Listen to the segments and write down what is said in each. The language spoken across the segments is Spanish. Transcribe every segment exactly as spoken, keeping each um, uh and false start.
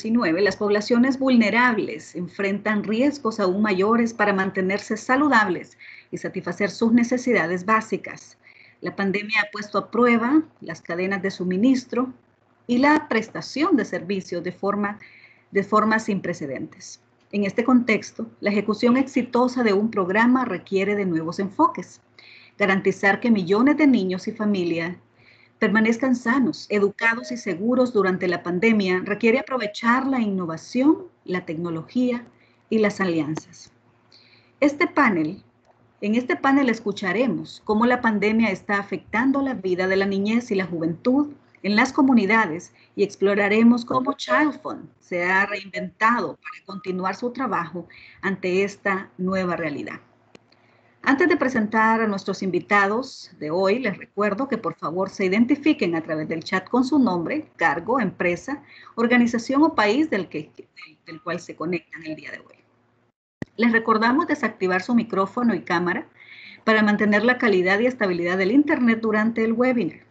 diecinueve, las poblaciones vulnerables enfrentan riesgos aún mayores para mantenerse saludables y satisfacer sus necesidades básicas. La pandemia ha puesto a prueba las cadenas de suministro y la prestación de servicios de forma, de forma sin precedentes. En este contexto, la ejecución exitosa de un programa requiere de nuevos enfoques. Garantizar que millones de niños y familias permanezcan sanos, educados y seguros durante la pandemia requiere aprovechar la innovación, la tecnología y las alianzas. Este panel, en este panel escucharemos cómo la pandemia está afectando la vida de la niñez y la juventud en las comunidades y exploraremos cómo ChildFund se ha reinventado para continuar su trabajo ante esta nueva realidad. Antes de presentar a nuestros invitados de hoy, les recuerdo que por favor se identifiquen a través del chat con su nombre, cargo, empresa, organización o país del, que, del cual se conectan el día de hoy. Les recordamos desactivar su micrófono y cámara para mantener la calidad y estabilidad del Internet durante el webinar.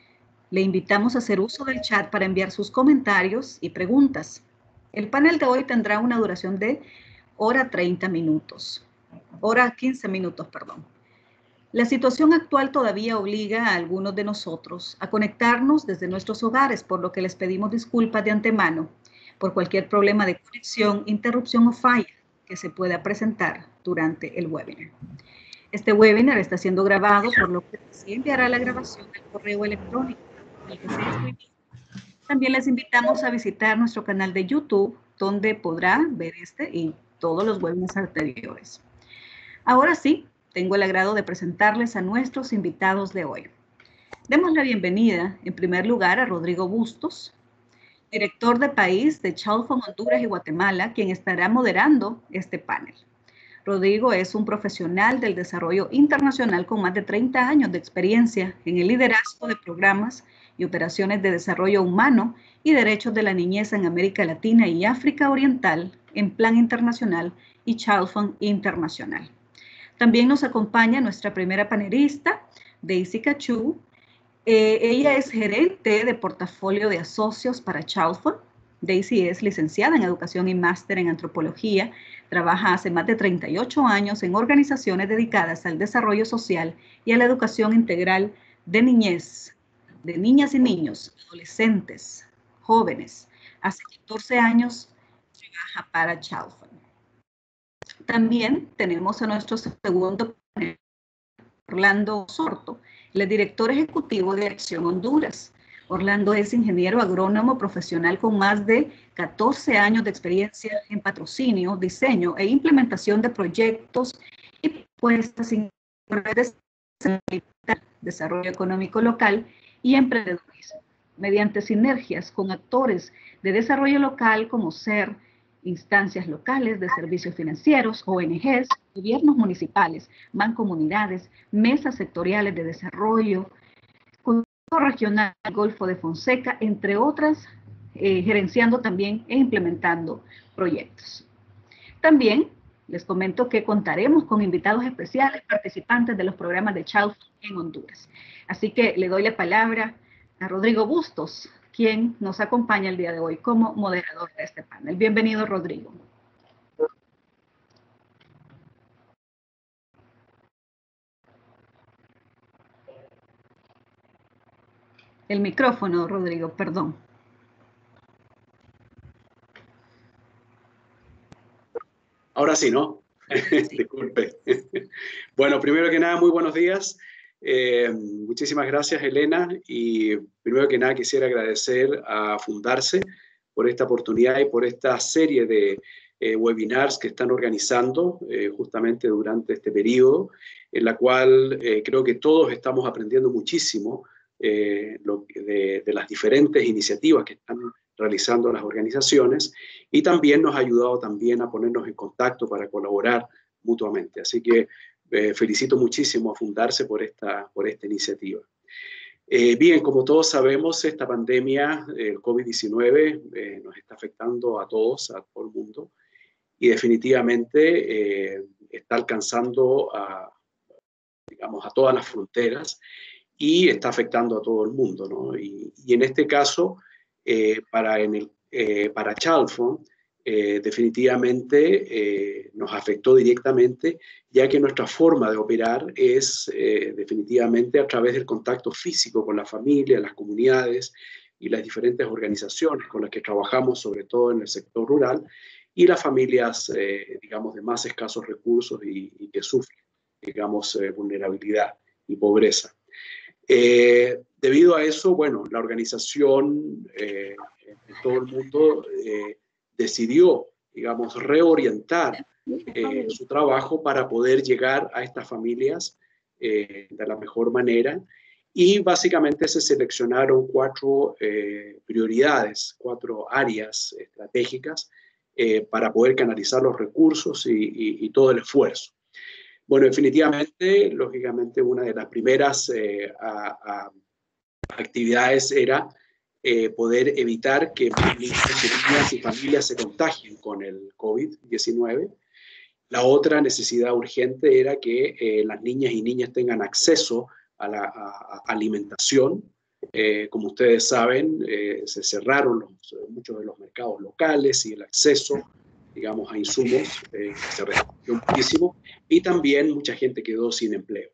Le invitamos a hacer uso del chat para enviar sus comentarios y preguntas. El panel de hoy tendrá una duración de hora treinta minutos. Hora quince minutos, perdón. La situación actual todavía obliga a algunos de nosotros a conectarnos desde nuestros hogares, por lo que les pedimos disculpas de antemano por cualquier problema de conexión, interrupción o falla que se pueda presentar durante el webinar. Este webinar está siendo grabado, por lo que se enviará la grabación al correo electrónico al que se inscribió. También les invitamos a visitar nuestro canal de YouTube, donde podrá ver este y todos los webinars anteriores. Ahora sí, tengo el agrado de presentarles a nuestros invitados de hoy. Demos la bienvenida, en primer lugar, a Rodrigo Bustos, director de país de ChildFund Honduras y Guatemala, quien estará moderando este panel. Rodrigo es un profesional del desarrollo internacional con más de treinta años de experiencia en el liderazgo de programas y operaciones de desarrollo humano y derechos de la niñez en América Latina y África Oriental en Plan Internacional y ChildFund Internacional. También nos acompaña nuestra primera panelista, Daisy Cachú. Eh, ella es gerente de portafolio de asocios para ChildFund. Daisy es licenciada en Educación y máster en Antropología. Trabaja hace más de treinta y ocho años en organizaciones dedicadas al desarrollo social y a la educación integral de niñez, de niñas y niños, adolescentes, jóvenes. Hace catorce años trabaja para ChildFund. También tenemos a nuestro segundo panel, Orlando Sorto, el director ejecutivo de Acción Honduras. Orlando es ingeniero agrónomo profesional con más de catorce años de experiencia en patrocinio, diseño e implementación de proyectos y puestas en redes de desarrollo económico local y emprendedurismo, mediante sinergias con actores de desarrollo local como SER, instancias locales de servicios financieros, O N Ges, gobiernos municipales, mancomunidades, mesas sectoriales de desarrollo, Consejo Regional Golfo de Fonseca, entre otras, eh, gerenciando también e implementando proyectos. También les comento que contaremos con invitados especiales, participantes de los programas de ChildFund en Honduras. Así que le doy la palabra a Rodrigo Bustos, quien nos acompaña el día de hoy como moderador de este panel. Bienvenido, Rodrigo. El micrófono, Rodrigo, perdón. Ahora sí, ¿no? Sí. Disculpe. Bueno, primero que nada, muy buenos días. Eh, muchísimas gracias, Elena. Y primero que nada quisiera agradecer a Fundarse por esta oportunidad y por esta serie de eh, webinars que están organizando eh, justamente durante este periodo, en la cual eh, creo que todos estamos aprendiendo muchísimo eh, lo, de, de las diferentes iniciativas que están realizando las organizaciones, y también nos ha ayudado también a ponernos en contacto para colaborar mutuamente. Así que eh, felicito muchísimo a Fundarse por esta, por esta iniciativa. Eh, bien, como todos sabemos, esta pandemia, el COVID diecinueve, eh, nos está afectando a todos, a todo el mundo, y definitivamente eh, está alcanzando a, digamos, a todas las fronteras y está afectando a todo el mundo, ¿no? Y, y en este caso, eh, para en el, eh, para Chalfont, eh, definitivamente eh, nos afectó directamente, ya que nuestra forma de operar es eh, definitivamente a través del contacto físico con la familia, las comunidades y las diferentes organizaciones con las que trabajamos, sobre todo en el sector rural, y las familias, eh, digamos, de más escasos recursos y, y que sufren, digamos, eh, vulnerabilidad y pobreza. Eh, debido a eso, bueno, la organización eh, en todo el mundo eh, decidió, digamos, reorientar eh, su trabajo para poder llegar a estas familias eh, de la mejor manera, y básicamente se seleccionaron cuatro eh, prioridades, cuatro áreas estratégicas eh, para poder canalizar los recursos y, y, y todo el esfuerzo. Bueno, definitivamente, lógicamente, una de las primeras eh, a, a actividades era eh, poder evitar que niñas y familias se contagien con el COVID diecinueve. La otra necesidad urgente era que eh, las niñas y niñas tengan acceso a la a, a alimentación. Eh, como ustedes saben, eh, se cerraron los, muchos de los mercados locales y el acceso, digamos, a insumos eh, se restringió muchísimo, y también mucha gente quedó sin empleo.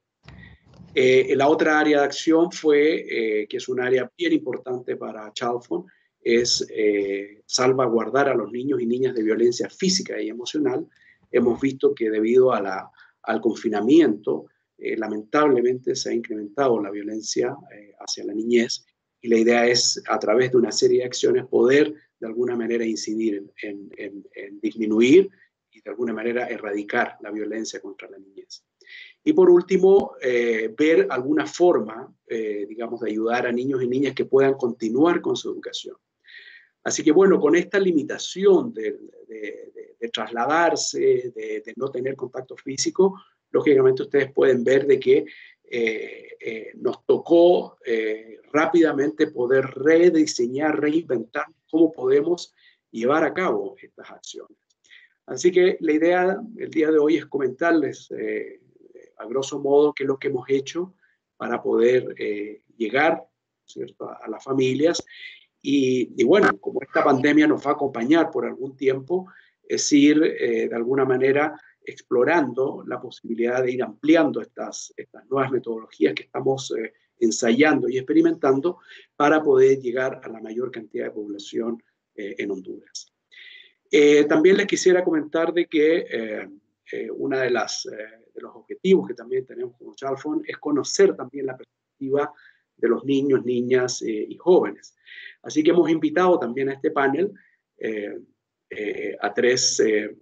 Eh, la otra área de acción fue, eh, que es un área bien importante para Chalfont, es eh, salvaguardar a los niños y niñas de violencia física y emocional. Hemos visto que debido a la, al confinamiento, eh, lamentablemente se ha incrementado la violencia eh, hacia la niñez, y la idea es, a través de una serie de acciones, poder de alguna manera incidir en, en, en disminuir y de alguna manera erradicar la violencia contra la niñez. Y por último, eh, ver alguna forma, eh, digamos, de ayudar a niños y niñas que puedan continuar con su educación. Así que bueno, con esta limitación de, de, de, de trasladarse, de, de no tener contacto físico, lógicamente ustedes pueden ver de que eh, eh, nos tocó eh, rápidamente poder rediseñar, reinventar cómo podemos llevar a cabo estas acciones. Así que la idea el día de hoy es comentarles eh, a grosso modo qué es lo que hemos hecho para poder eh, llegar, ¿cierto?, a, a las familias. Y, y bueno, como esta pandemia nos va a acompañar por algún tiempo, es ir eh, de alguna manera explorando la posibilidad de ir ampliando estas, estas nuevas metodologías que estamos eh, ensayando y experimentando para poder llegar a la mayor cantidad de población eh, en Honduras. Eh, también les quisiera comentar de que eh, eh, uno de, las, eh, de los objetivos que también tenemos como Chalfont es conocer también la perspectiva de los niños, niñas eh, y jóvenes. Así que hemos invitado también a este panel eh, eh, a tres, eh,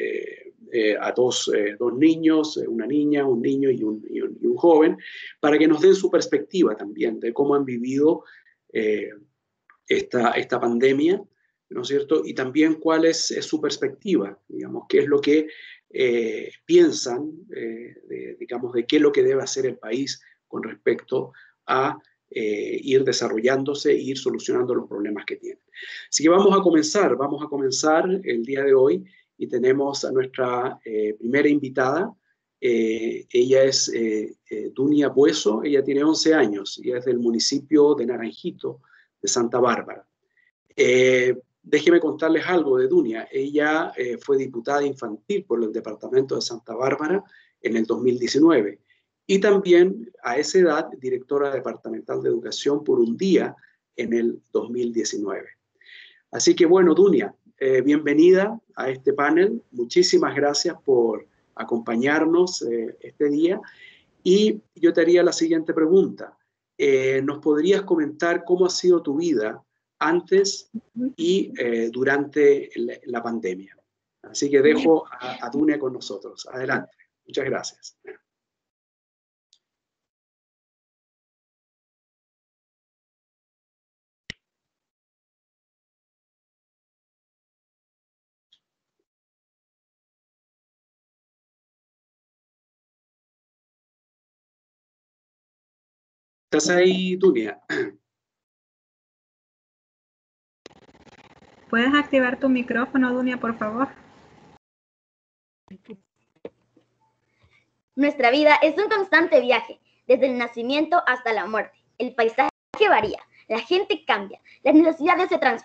eh, a dos, eh, dos niños, una niña, un niño y un, y, un, y un joven, para que nos den su perspectiva también de cómo han vivido eh, esta, esta pandemia, ¿no es cierto? Y también cuál es, es su perspectiva, digamos, qué es lo que eh, piensan, eh, de, digamos, de qué es lo que debe hacer el país con respecto a eh, ir desarrollándose e ir solucionando los problemas que tienen. Así que vamos a comenzar, vamos a comenzar el día de hoy, y tenemos a nuestra eh, primera invitada. Eh, ella es eh, eh, Dunia Bueso, ella tiene once años y es del municipio de Naranjito, de Santa Bárbara. Eh, déjeme contarles algo de Dunia. Ella eh, fue diputada infantil por el departamento de Santa Bárbara en el dos mil diecinueve, y también a esa edad directora departamental de educación por un día en el dos mil diecinueve. Así que bueno, Dunia, eh, bienvenida a este panel. Muchísimas gracias por acompañarnos eh, este día, y yo te haría la siguiente pregunta. Eh, ¿nos podrías comentar cómo ha sido tu vida antes y eh, durante la, la pandemia? Así que dejo a, a Dunia con nosotros. Adelante. Muchas gracias. ¿Estás ahí, Dunia? ¿Puedes activar tu micrófono, Dunia, por favor? Nuestra vida es un constante viaje, desde el nacimiento hasta la muerte. El paisaje varía, la gente cambia, las necesidades se transforman,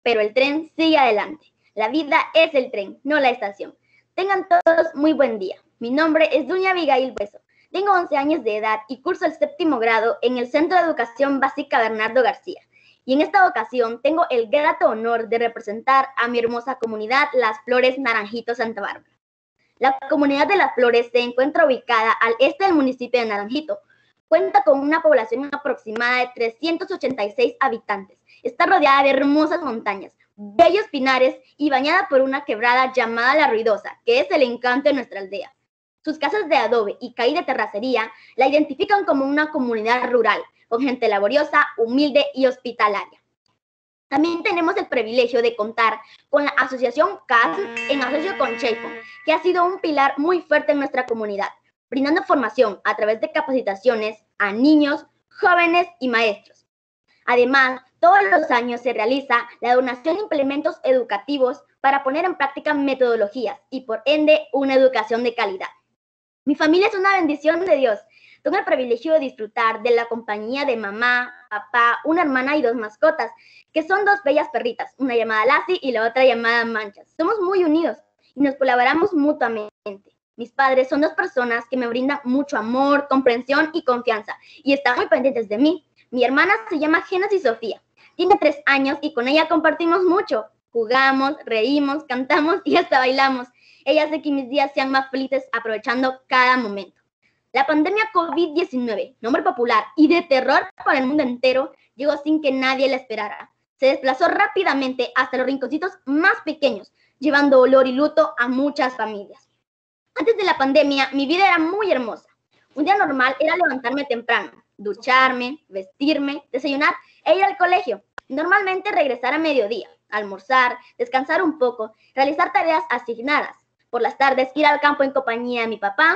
pero el tren sigue adelante. La vida es el tren, no la estación. Tengan todos muy buen día. Mi nombre es Dunia Abigail Hueso. Tengo once años de edad y curso el séptimo grado en el Centro de Educación Básica Bernardo García. Y en esta ocasión tengo el grato honor de representar a mi hermosa comunidad Las Flores Naranjito Santa Bárbara. La comunidad de Las Flores se encuentra ubicada al este del municipio de Naranjito. Cuenta con una población aproximada de trescientos ochenta y seis habitantes. Está rodeada de hermosas montañas, bellos pinares y bañada por una quebrada llamada La Ruidosa, que es el encanto de nuestra aldea. Sus casas de adobe y calle de terracería la identifican como una comunidad rural, con gente laboriosa, humilde y hospitalaria. También tenemos el privilegio de contar con la asociación C A S en asocio con Chayfon, que ha sido un pilar muy fuerte en nuestra comunidad, brindando formación a través de capacitaciones a niños, jóvenes y maestros. Además, todos los años se realiza la donación de implementos educativos para poner en práctica metodologías y, por ende, una educación de calidad. Mi familia es una bendición de Dios. Tengo el privilegio de disfrutar de la compañía de mamá, papá, una hermana y dos mascotas, que son dos bellas perritas, una llamada Lassie y la otra llamada Manchas. Somos muy unidos y nos colaboramos mutuamente. Mis padres son dos personas que me brindan mucho amor, comprensión y confianza y están muy pendientes de mí. Mi hermana se llama Génesis Sofía, tiene tres años y con ella compartimos mucho. Jugamos, reímos, cantamos y hasta bailamos. Ella hace que mis días sean más felices aprovechando cada momento. La pandemia COVID diecinueve, nombre popular y de terror para el mundo entero, llegó sin que nadie la esperara. Se desplazó rápidamente hasta los rinconcitos más pequeños, llevando dolor y luto a muchas familias. Antes de la pandemia, mi vida era muy hermosa. Un día normal era levantarme temprano, ducharme, vestirme, desayunar e ir al colegio. Normalmente regresar a mediodía, almorzar, descansar un poco, realizar tareas asignadas. Por las tardes ir al campo en compañía de mi papá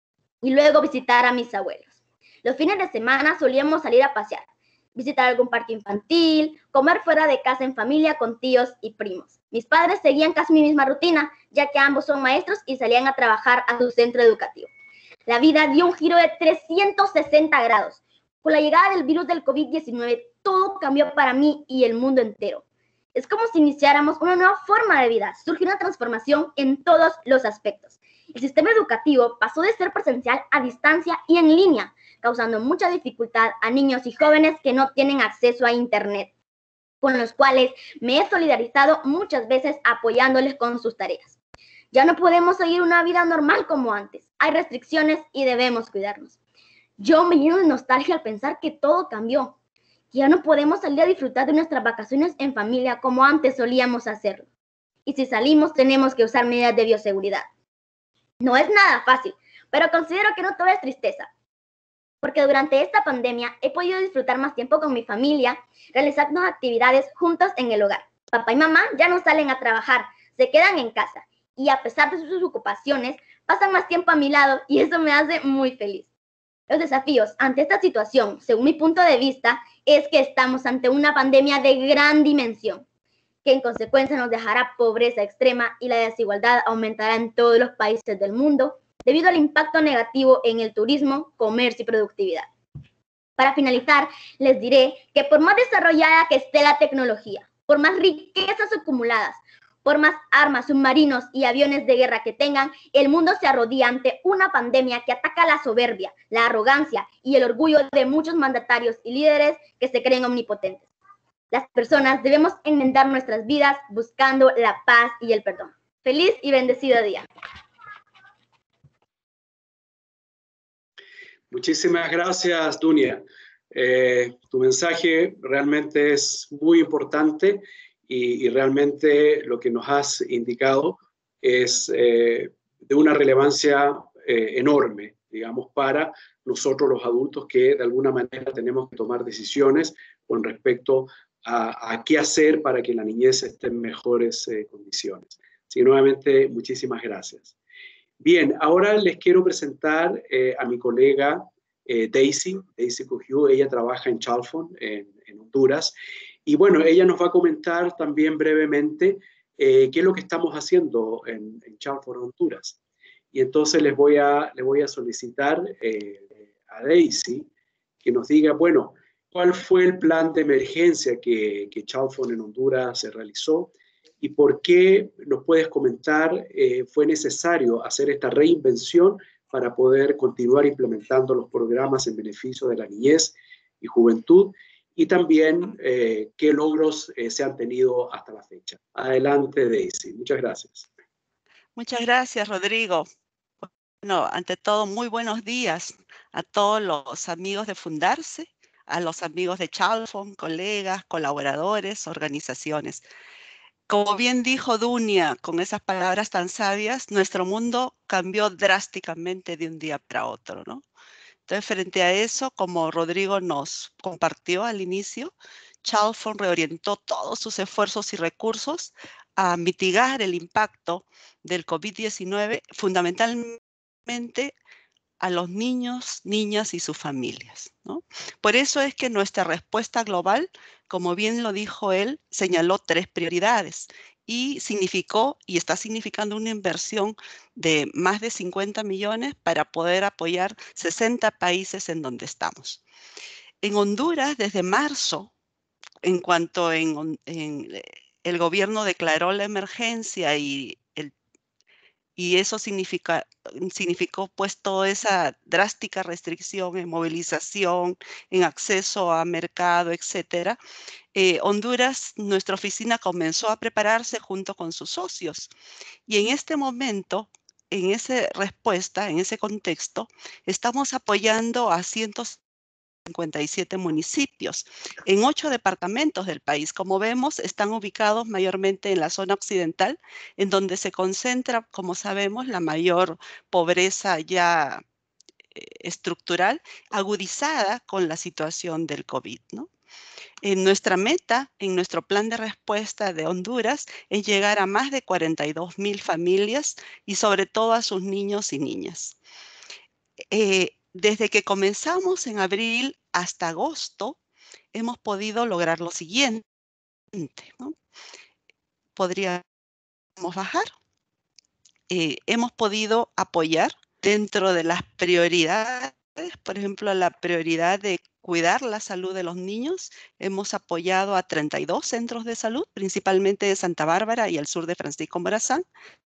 y luego visitar a mis abuelos. Los fines de semana solíamos salir a pasear, visitar algún parque infantil, comer fuera de casa en familia con tíos y primos. Mis padres seguían casi mi misma rutina, ya que ambos son maestros y salían a trabajar a su centro educativo. La vida dio un giro de trescientos sesenta grados. Con la llegada del virus del COVID diecinueve, todo cambió para mí y el mundo entero. Es como si iniciáramos una nueva forma de vida. Surgió una transformación en todos los aspectos. El sistema educativo pasó de ser presencial a distancia y en línea, causando mucha dificultad a niños y jóvenes que no tienen acceso a Internet, con los cuales me he solidarizado muchas veces apoyándoles con sus tareas. Ya no podemos seguir una vida normal como antes. Hay restricciones y debemos cuidarnos. Yo me lleno de nostalgia al pensar que todo cambió. Ya no podemos salir a disfrutar de nuestras vacaciones en familia como antes solíamos hacerlo. Y si salimos, tenemos que usar medidas de bioseguridad. No es nada fácil, pero considero que no todo es tristeza, porque durante esta pandemia he podido disfrutar más tiempo con mi familia, realizando actividades juntos en el hogar. Papá y mamá ya no salen a trabajar, se quedan en casa, y a pesar de sus ocupaciones, pasan más tiempo a mi lado y eso me hace muy feliz. Los desafíos ante esta situación, según mi punto de vista, es que estamos ante una pandemia de gran dimensión, que en consecuencia nos dejará pobreza extrema y la desigualdad aumentará en todos los países del mundo debido al impacto negativo en el turismo, comercio y productividad. Para finalizar, les diré que por más desarrollada que esté la tecnología, por más riquezas acumuladas, por más armas, submarinos y aviones de guerra que tengan, el mundo se arrodilla ante una pandemia que ataca la soberbia, la arrogancia y el orgullo de muchos mandatarios y líderes que se creen omnipotentes. Las personas debemos enmendar nuestras vidas buscando la paz y el perdón. Feliz y bendecido día. Muchísimas gracias, Dunia. Eh, tu mensaje realmente es muy importante y, y realmente lo que nos has indicado es eh, de una relevancia eh, enorme, digamos, para nosotros los adultos que de alguna manera tenemos que tomar decisiones con respecto a, a qué hacer para que la niñez esté en mejores eh, condiciones. Así que nuevamente, muchísimas gracias. Bien, ahora les quiero presentar eh, a mi colega eh, Daisy, Daisy Cogiu. Ella trabaja en Chalfont, en, en Honduras. Y bueno, ella nos va a comentar también brevemente eh, qué es lo que estamos haciendo en, en Chalfont, Honduras. Y entonces les voy a, les voy a solicitar eh, a Daisy que nos diga, bueno, cuál fue el plan de emergencia que, que Chalfont en Honduras se realizó y por qué, nos puedes comentar, eh, fue necesario hacer esta reinvención para poder continuar implementando los programas en beneficio de la niñez y juventud, y también eh, qué logros eh, se han tenido hasta la fecha. Adelante, Daisy. Muchas gracias. Muchas gracias, Rodrigo. Bueno, ante todo, muy buenos días a todos los amigos de Fundarse, a los amigos de Chalfont, colegas, colaboradores, organizaciones. Como bien dijo Dunia, con esas palabras tan sabias, nuestro mundo cambió drásticamente de un día para otro, ¿no? Entonces, frente a eso, como Rodrigo nos compartió al inicio, Chalfont reorientó todos sus esfuerzos y recursos a mitigar el impacto del COVID diecinueve, fundamentalmente a los niños, niñas y sus familias, ¿no? Por eso es que nuestra respuesta global, como bien lo dijo él, señaló tres prioridades y significó y está significando una inversión de más de cincuenta millones para poder apoyar sesenta países en donde estamos. En Honduras, desde marzo, en cuanto en, en, el gobierno declaró la emergencia y el Y eso significa, significó pues toda esa drástica restricción en movilización, en acceso a mercado, etcétera. Eh, Honduras, nuestra oficina comenzó a prepararse junto con sus socios. Y en este momento, en esa respuesta, en ese contexto, estamos apoyando a cientos cincuenta y siete municipios en ocho departamentos del país. Como vemos, están ubicados mayormente en la zona occidental, en donde se concentra, como sabemos, la mayor pobreza ya eh, estructural, agudizada con la situación del COVID, ¿no? En nuestra meta, en nuestro plan de respuesta de Honduras, es llegar a más de cuarenta y dos mil familias y sobre todo a sus niños y niñas. Eh, desde que comenzamos en abril hasta agosto, hemos podido lograr lo siguiente, ¿no? Podríamos bajar. Eh, hemos podido apoyar dentro de las prioridades, por ejemplo, la prioridad de cuidar la salud de los niños. Hemos apoyado a treinta y dos centros de salud, principalmente de Santa Bárbara y el sur de Francisco Morazán,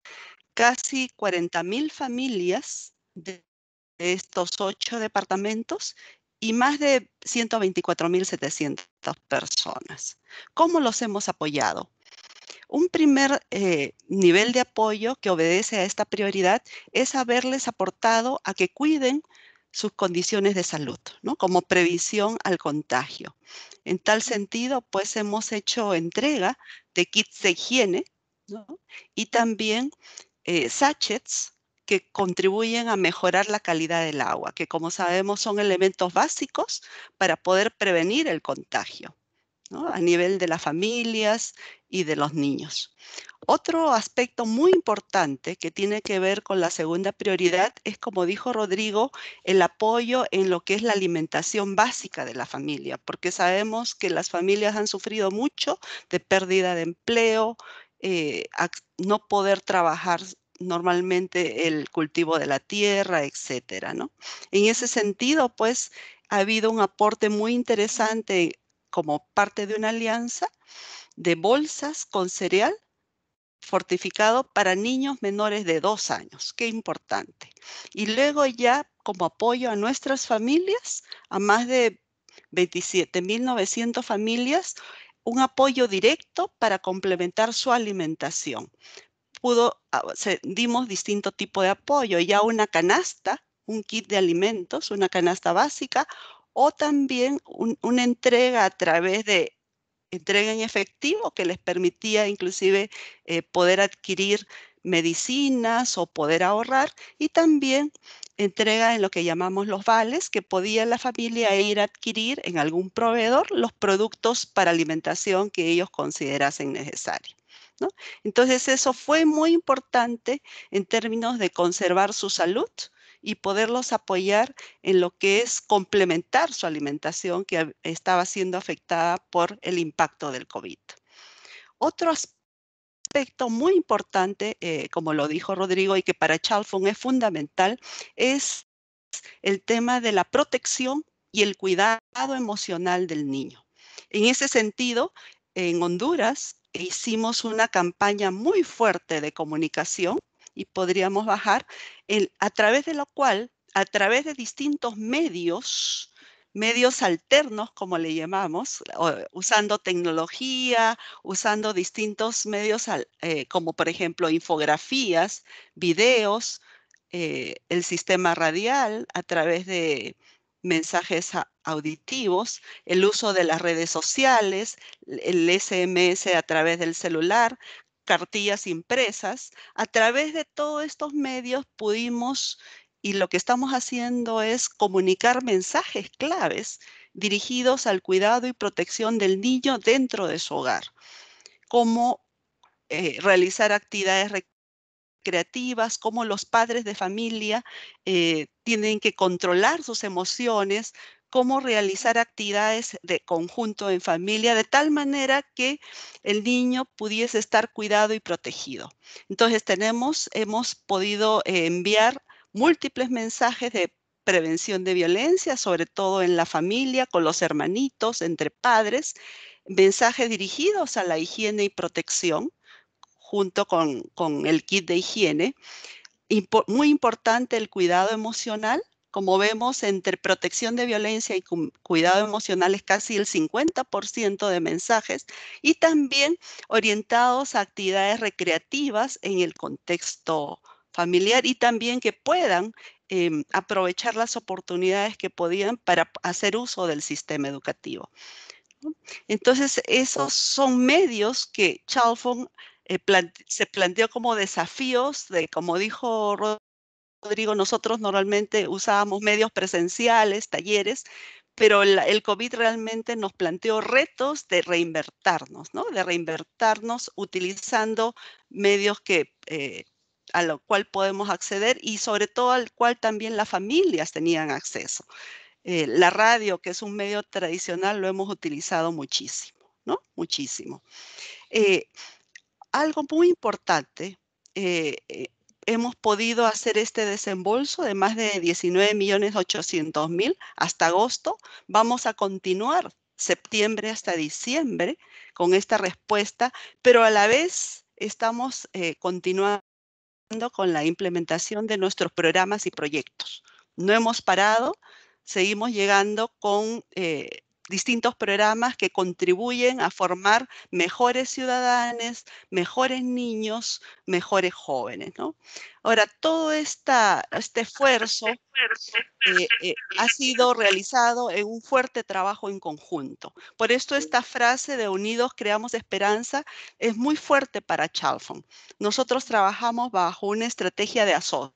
casi cuarenta mil familias de de estos ocho departamentos y más de ciento veinticuatro mil setecientas personas. ¿Cómo los hemos apoyado? Un primer eh, nivel de apoyo que obedece a esta prioridad es haberles aportado a que cuiden sus condiciones de salud, ¿no? Como previsión al contagio. En tal sentido, pues hemos hecho entrega de kits de higiene, ¿no? Y también eh, sachets que contribuyen a mejorar la calidad del agua, que como sabemos son elementos básicos para poder prevenir el contagio, ¿no? A nivel de las familias y de los niños. Otro aspecto muy importante que tiene que ver con la segunda prioridad es, como dijo Rodrigo, el apoyo en lo que es la alimentación básica de la familia, porque sabemos que las familias han sufrido mucho de pérdida de empleo, eh, no poder trabajar normalmente el cultivo de la tierra, etcétera, ¿no? En ese sentido, pues, ha habido un aporte muy interesante como parte de una alianza de bolsas con cereal fortificado para niños menores de dos años. Qué importante. Y luego ya como apoyo a nuestras familias, a más de veintisiete mil novecientas familias, un apoyo directo para complementar su alimentación. Pudo, se, dimos distinto tipo de apoyo, ya una canasta, un kit de alimentos, una canasta básica, o también un, una entrega a través de entrega en efectivo que les permitía inclusive eh, poder adquirir medicinas o poder ahorrar, y también entrega en lo que llamamos los vales, que podía la familia ir a adquirir en algún proveedor los productos para alimentación que ellos considerasen necesarios, ¿no? Entonces eso fue muy importante en términos de conservar su salud y poderlos apoyar en lo que es complementar su alimentación que estaba siendo afectada por el impacto del COVID. Otro aspecto muy importante, eh, como lo dijo Rodrigo, y que para Chalfont es fundamental, es el tema de la protección y el cuidado emocional del niño. En ese sentido, en Honduras hicimos una campaña muy fuerte de comunicación y podríamos bajar, el, a través de lo cual, a través de distintos medios, medios alternos, como le llamamos, usando tecnología, usando distintos medios, eh, como por ejemplo infografías, videos, eh, el sistema radial, a través de mensajes auditivos, el uso de las redes sociales, el ese eme ese a través del celular, cartillas impresas. A través de todos estos medios pudimos, y lo que estamos haciendo es comunicar mensajes claves dirigidos al cuidado y protección del niño dentro de su hogar, como eh, realizar actividades creativas, cómo los padres de familia eh, tienen que controlar sus emociones, cómo realizar actividades de conjunto en familia, de tal manera que el niño pudiese estar cuidado y protegido. Entonces tenemos, hemos podido eh, enviar múltiples mensajes de prevención de violencia, sobre todo en la familia, con los hermanitos, entre padres, mensajes dirigidos a la higiene y protección, junto con, con el kit de higiene. Impo- muy importante el cuidado emocional. Como vemos, entre protección de violencia y cu- cuidado emocional es casi el cincuenta por ciento de mensajes, y también orientados a actividades recreativas en el contexto familiar, y también que puedan em, aprovechar las oportunidades que podían para hacer uso del sistema educativo, ¿no? Entonces, esos son medios que Chalfont eh, plante- se planteó como desafíos de, como dijo Rodrigo, nosotros normalmente usábamos medios presenciales, talleres, pero la- el COVID realmente nos planteó retos de reinvertirnos, ¿no? De reinvertirnos utilizando medios que, eh, a lo cual podemos acceder, y sobre todo al cual también las familias tenían acceso. Eh, la radio, que es un medio tradicional, lo hemos utilizado muchísimo, ¿no? Muchísimo. Eh, Algo muy importante, eh, eh, hemos podido hacer este desembolso de más de diecinueve millones ochocientos mil hasta agosto. Vamos a continuar septiembre hasta diciembre con esta respuesta, pero a la vez estamos eh, continuando con la implementación de nuestros programas y proyectos. No hemos parado, seguimos llegando con eh, distintos programas que contribuyen a formar mejores ciudadanos, mejores niños, mejores jóvenes, ¿no? Ahora, todo esta, este esfuerzo eh, eh, ha sido realizado en un fuerte trabajo en conjunto. Por esto esta frase de unidos creamos esperanza es muy fuerte para Chalfont. Nosotros trabajamos bajo una estrategia de asocios.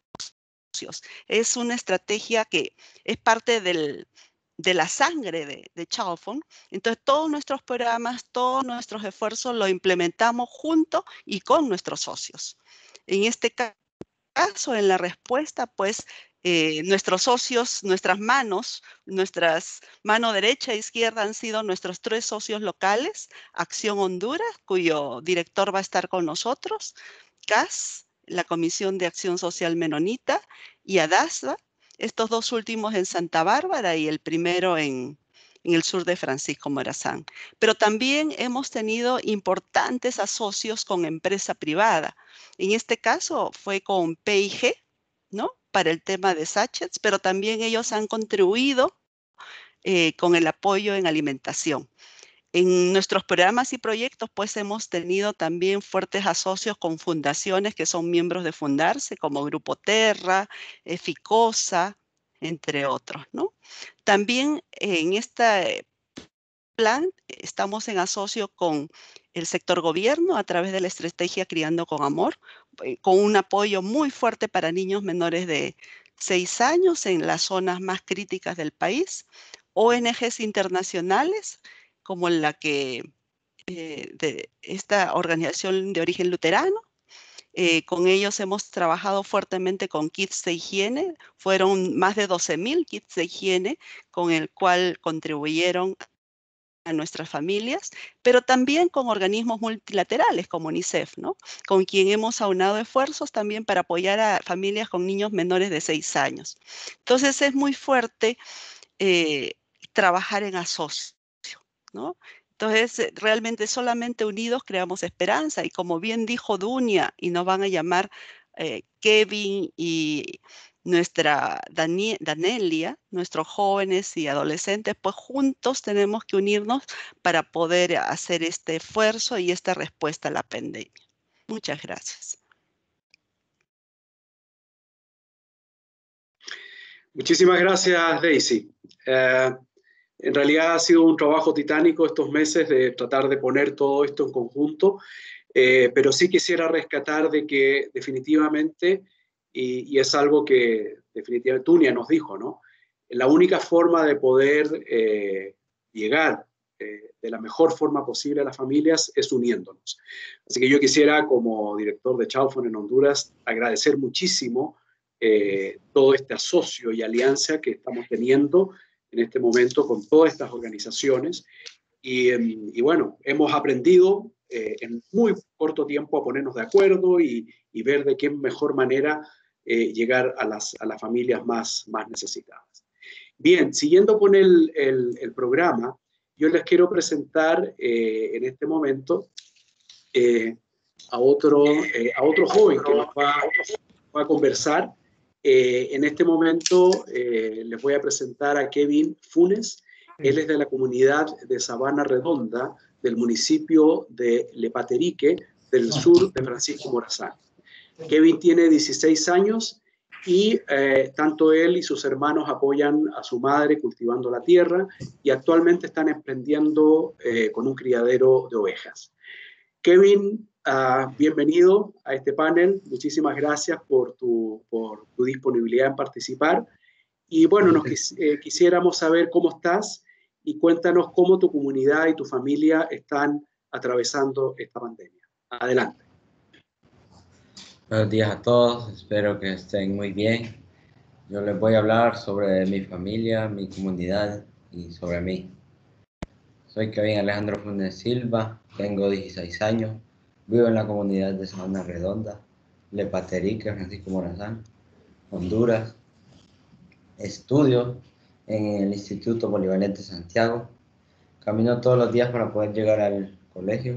Es una estrategia que es parte del, de la sangre de, de Chalfont. Entonces todos nuestros programas, todos nuestros esfuerzos lo implementamos junto y con nuestros socios. En este caso, caso, en la respuesta, pues eh, nuestros socios, nuestras manos, nuestras mano derecha e izquierda han sido nuestros tres socios locales: Acción Honduras, cuyo director va a estar con nosotros, C A S, la Comisión de Acción Social Menonita, y ADASVA, estos dos últimos en Santa Bárbara y el primero en, en el sur de Francisco Morazán. Pero también hemos tenido importantes asocios con empresa privada. En este caso fue con P y G, ¿no? Para el tema de sachets, pero también ellos han contribuido eh, con el apoyo en alimentación. En nuestros programas y proyectos, pues hemos tenido también fuertes asocios con fundaciones que son miembros de Fundarse, como Grupo Terra, eh, Ficosa, entre otros, ¿no? También en este plan estamos en asocio con el sector gobierno a través de la estrategia Criando con Amor, eh, con un apoyo muy fuerte para niños menores de seis años en las zonas más críticas del país, O N Ges internacionales como la que eh, de esta organización de origen luterano. Eh, con ellos hemos trabajado fuertemente con kits de higiene. Fueron más de doce mil kits de higiene con el cual contribuyeron a nuestras familias, pero también con organismos multilaterales como UNICEF, ¿no? Con quien hemos aunado esfuerzos también para apoyar a familias con niños menores de seis años. Entonces es muy fuerte eh, trabajar en asocio, ¿no? Entonces, realmente solamente unidos creamos esperanza, y como bien dijo Dunia, y nos van a llamar eh, Kevin y nuestra Dani Danelia, nuestros jóvenes y adolescentes, pues juntos tenemos que unirnos para poder hacer este esfuerzo y esta respuesta a la pandemia. Muchas gracias. Muchísimas gracias, Daisy. Eh, en realidad ha sido un trabajo titánico estos meses de tratar de poner todo esto en conjunto, eh, pero sí quisiera rescatar de que definitivamente, y, y es algo que definitivamente Dunia nos dijo, ¿no? La única forma de poder eh, llegar eh, de la mejor forma posible a las familias es uniéndonos. Así que yo quisiera, como director de Chalfont en Honduras, agradecer muchísimo Eh, todo este asocio y alianza que estamos teniendo en este momento con todas estas organizaciones. Y, y bueno, hemos aprendido eh, en muy corto tiempo a ponernos de acuerdo y, y ver de qué mejor manera eh, llegar a las, a las familias más, más necesitadas. Bien, siguiendo con el, el, el programa, yo les quiero presentar eh, en este momento eh, a, otro, eh, a otro joven que nos va, va a conversar. Eh, en este momento eh, les voy a presentar a Kevin Funes. Él es de la comunidad de Sabana Redonda, del municipio de Lepaterique, del sur de Francisco Morazán. Kevin tiene dieciséis años y eh, tanto él y sus hermanos apoyan a su madre cultivando la tierra y actualmente están emprendiendo eh, con un criadero de ovejas. Kevin, Uh, bienvenido a este panel. Muchísimas gracias por tu, por tu disponibilidad en participar. Y bueno, nos quis, eh, quisiéramos saber cómo estás y cuéntanos cómo tu comunidad y tu familia están atravesando esta pandemia. Adelante. Buenos días a todos, espero que estén muy bien. Yo les voy a hablar sobre mi familia, mi comunidad y sobre mí. Soy Kevin Alejandro Funes Silva, tengo dieciséis años. Vivo en la comunidad de Sabana Redonda, Lepaterique, Francisco Morazán, Honduras. Estudio en el Instituto Polivalente Santiago. Camino todos los días para poder llegar al colegio.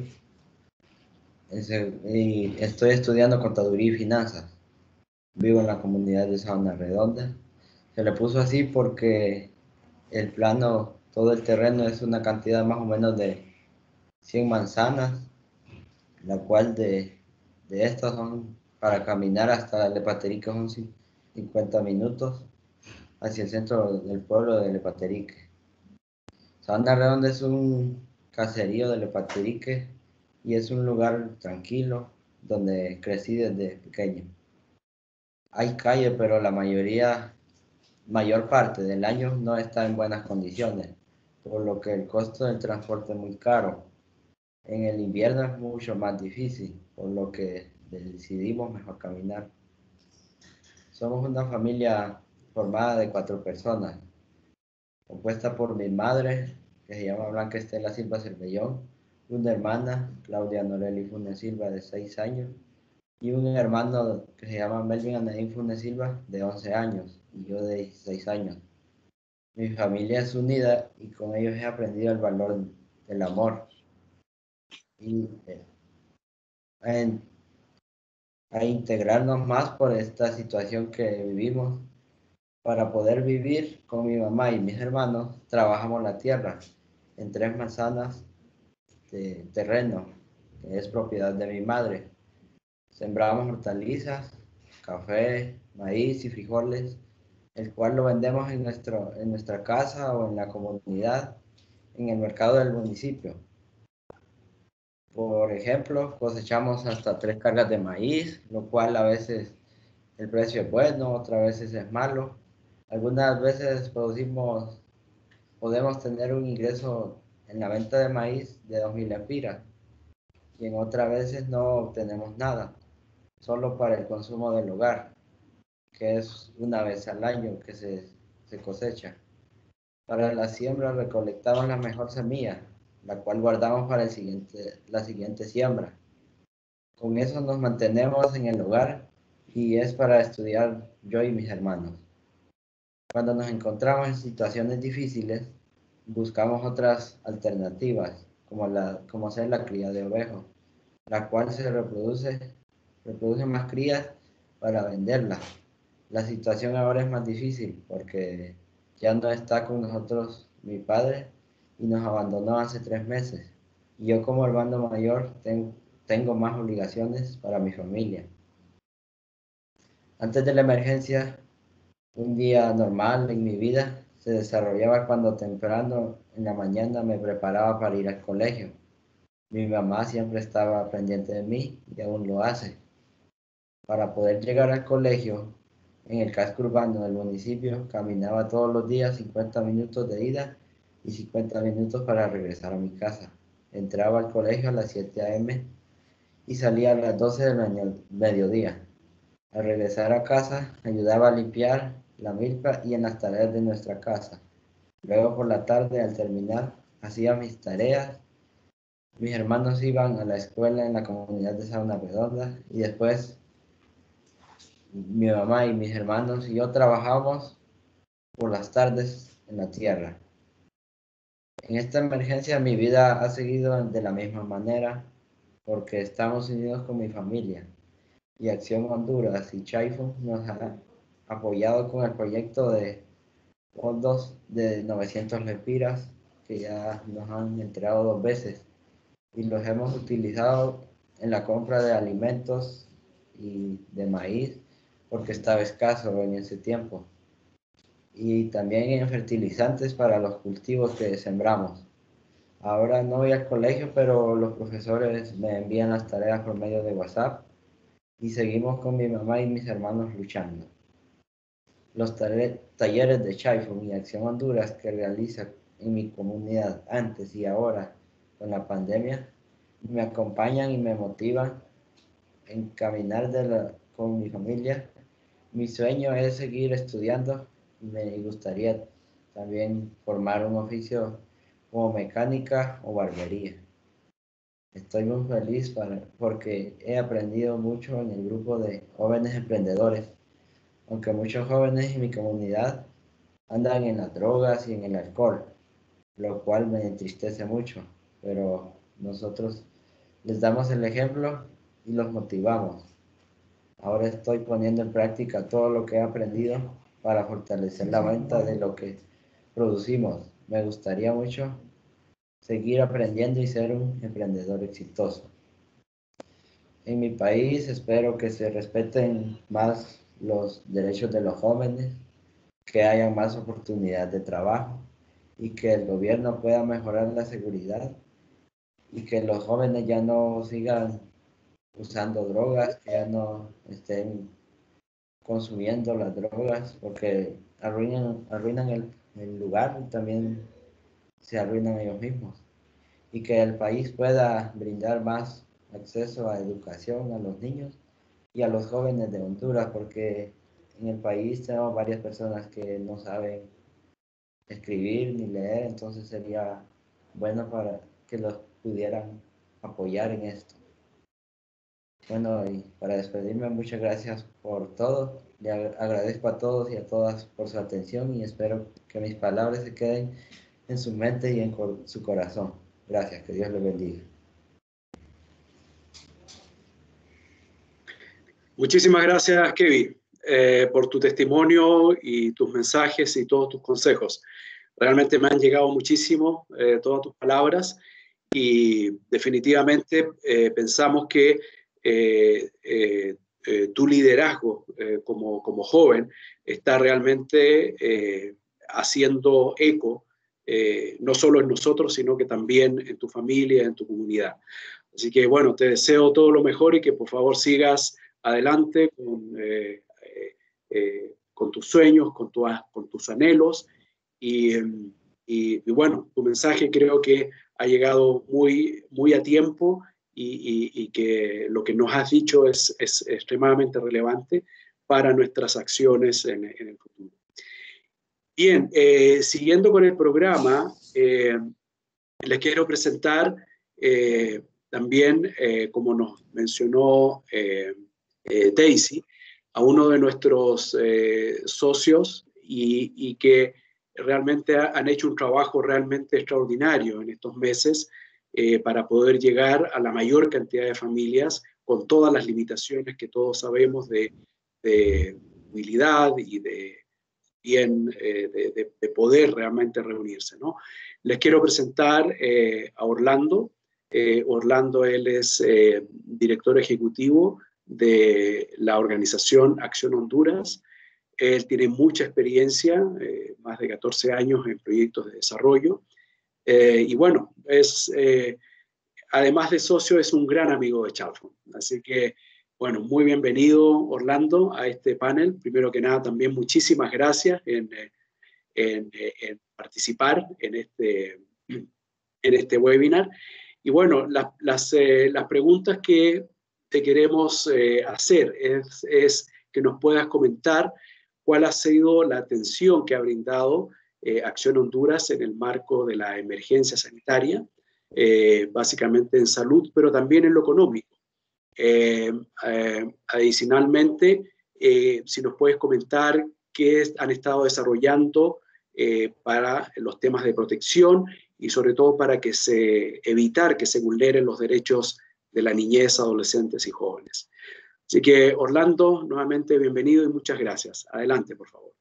Y estoy estudiando Contaduría y Finanzas. Vivo en la comunidad de Sabana Redonda. Se le puso así porque el plano, todo el terreno es una cantidad más o menos de cien manzanas, la cual de, de estas son para caminar hasta Lepaterique son cincuenta minutos hacia el centro del pueblo de Lepaterique. Sabana Redonda es un caserío de Lepaterique y es un lugar tranquilo donde crecí desde pequeño. Hay calle, pero la mayoría, mayor parte del año no está en buenas condiciones, por lo que el costo del transporte es muy caro. En el invierno es mucho más difícil, por lo que decidimos mejor caminar. Somos una familia formada de cuatro personas, compuesta por mi madre, que se llama Blanca Estela Silva Cervellón, una hermana, Claudia Noreli Funes Silva, de seis años, y un hermano que se llama Melvin Anaín Funes Silva, de once años, y yo de dieciséis años. Mi familia es unida y con ellos he aprendido el valor del amor y eh, en, a integrarnos más por esta situación que vivimos. Para poder vivir con mi mamá y mis hermanos, trabajamos la tierra en tres manzanas de terreno, que es propiedad de mi madre. Sembramos hortalizas, café, maíz y frijoles, el cual lo vendemos en, nuestro, en nuestra casa o en la comunidad, en el mercado del municipio. Por ejemplo, cosechamos hasta tres cargas de maíz, lo cual a veces el precio es bueno, otras veces es malo. Algunas veces producimos, podemos tener un ingreso en la venta de maíz de dos mil lempiras y en otras veces no obtenemos nada, solo para el consumo del hogar, que es una vez al año que se, se cosecha. Para la siembra recolectamos la mejor semilla, la cual guardamos para el siguiente, la siguiente siembra. Con eso nos mantenemos en el hogar y es para estudiar yo y mis hermanos. Cuando nos encontramos en situaciones difíciles, buscamos otras alternativas, como, la, como hacer la cría de ovejos, la cual se reproduce, reproduce más crías para venderlas. La situación ahora es más difícil porque ya no está con nosotros mi padre y nos abandonó hace tres meses. Y yo como hermano mayor ten, tengo más obligaciones para mi familia. Antes de la emergencia, un día normal en mi vida se desarrollaba cuando temprano en la mañana me preparaba para ir al colegio. Mi mamá siempre estaba pendiente de mí y aún lo hace. Para poder llegar al colegio, en el casco urbano del municipio, caminaba todos los días cincuenta minutos de ida y cincuenta minutos para regresar a mi casa. Entraba al colegio a las siete a eme y salía a las doce del mediodía. Al regresar a casa, ayudaba a limpiar la milpa y en las tareas de nuestra casa. Luego por la tarde, al terminar, hacía mis tareas. Mis hermanos iban a la escuela en la comunidad de Sabana Redonda y después mi mamá y mis hermanos y yo trabajamos por las tardes en la tierra. En esta emergencia mi vida ha seguido de la misma manera porque estamos unidos con mi familia y Acción Honduras y Chaifo nos han apoyado con el proyecto de fondos de novecientos lempiras que ya nos han entregado dos veces y los hemos utilizado en la compra de alimentos y de maíz porque estaba escaso en ese tiempo y también en fertilizantes para los cultivos que sembramos. Ahora no voy al colegio, pero los profesores me envían las tareas por medio de WhatsApp y seguimos con mi mamá y mis hermanos luchando. Los talleres de Chaifo y Acción Honduras que realiza en mi comunidad antes y ahora con la pandemia me acompañan y me motivan en caminar de la, con mi familia. Mi sueño es seguir estudiando. Me gustaría también formar un oficio como mecánica o barbería. Estoy muy feliz para, porque he aprendido mucho en el grupo de jóvenes emprendedores, aunque muchos jóvenes en mi comunidad andan en las drogas y en el alcohol, lo cual me entristece mucho, pero nosotros les damos el ejemplo y los motivamos. Ahora estoy poniendo en práctica todo lo que he aprendido para fortalecer la venta de lo que producimos. Me gustaría mucho seguir aprendiendo y ser un emprendedor exitoso. En mi país espero que se respeten más los derechos de los jóvenes, que haya más oportunidad de trabajo y que el gobierno pueda mejorar la seguridad y que los jóvenes ya no sigan usando drogas, que ya no estén consumiendo las drogas porque arruinan, arruinan el, el lugar y también se arruinan ellos mismos. Y que el país pueda brindar más acceso a educación a los niños y a los jóvenes de Honduras, porque en el país tenemos varias personas que no saben escribir ni leer, entonces sería bueno para que los pudieran apoyar en esto. Bueno, y para despedirme, muchas gracias por todo. Le agradezco a todos y a todas por su atención y espero que mis palabras se queden en su mente y en su corazón. Gracias, que Dios les bendiga. Muchísimas gracias, Kevin, eh, por tu testimonio y tus mensajes y todos tus consejos. Realmente me han llegado muchísimo eh, todas tus palabras y definitivamente eh, pensamos que eh, eh, eh, tu liderazgo eh, como, como joven está realmente eh, haciendo eco eh, no solo en nosotros, sino que también en tu familia, en tu comunidad. Así que bueno, te deseo todo lo mejor y que por favor sigas adelante con, eh, eh, eh, con tus sueños, con, tu, con tus anhelos. Y, y, y bueno, tu mensaje creo que ha llegado muy, muy a tiempo y, y, y que lo que nos has dicho es, es extremadamente relevante para nuestras acciones en, en el futuro. Bien, eh, siguiendo con el programa, eh, les quiero presentar eh, también, eh, como nos mencionó eh, eh, Daisy, a uno de nuestros eh, socios y, y que realmente han hecho un trabajo realmente extraordinario en estos meses eh, para poder llegar a la mayor cantidad de familias con todas las limitaciones que todos sabemos de, de movilidad y de, bien, eh, de, de, de poder realmente reunirse, ¿no? Les quiero presentar eh, a Orlando. Eh, Orlando, él es eh, director ejecutivo de la organización Acción Honduras. Él tiene mucha experiencia, eh, más de catorce años en proyectos de desarrollo. Eh, y bueno, es, eh, además de socio, es un gran amigo de Chalfont. Así que, bueno, muy bienvenido, Orlando, a este panel. Primero que nada, también muchísimas gracias en, en, en participar en este, en este webinar. Y bueno, la, las, eh, las preguntas que te queremos eh, hacer es, es que nos puedas comentar cuál ha sido la atención que ha brindado eh, Acción Honduras en el marco de la emergencia sanitaria, eh, básicamente en salud, pero también en lo económico. Eh, eh, adicionalmente, eh, si nos puedes comentar qué han estado desarrollando eh, para los temas de protección y sobre todo para que se, evitar que se vulneren los derechos de la niñez, adolescentes y jóvenes. Así que, Orlando, nuevamente bienvenido y muchas gracias. Adelante, por favor.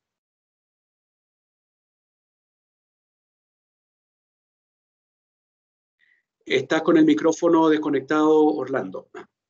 Estás con el micrófono desconectado, Orlando.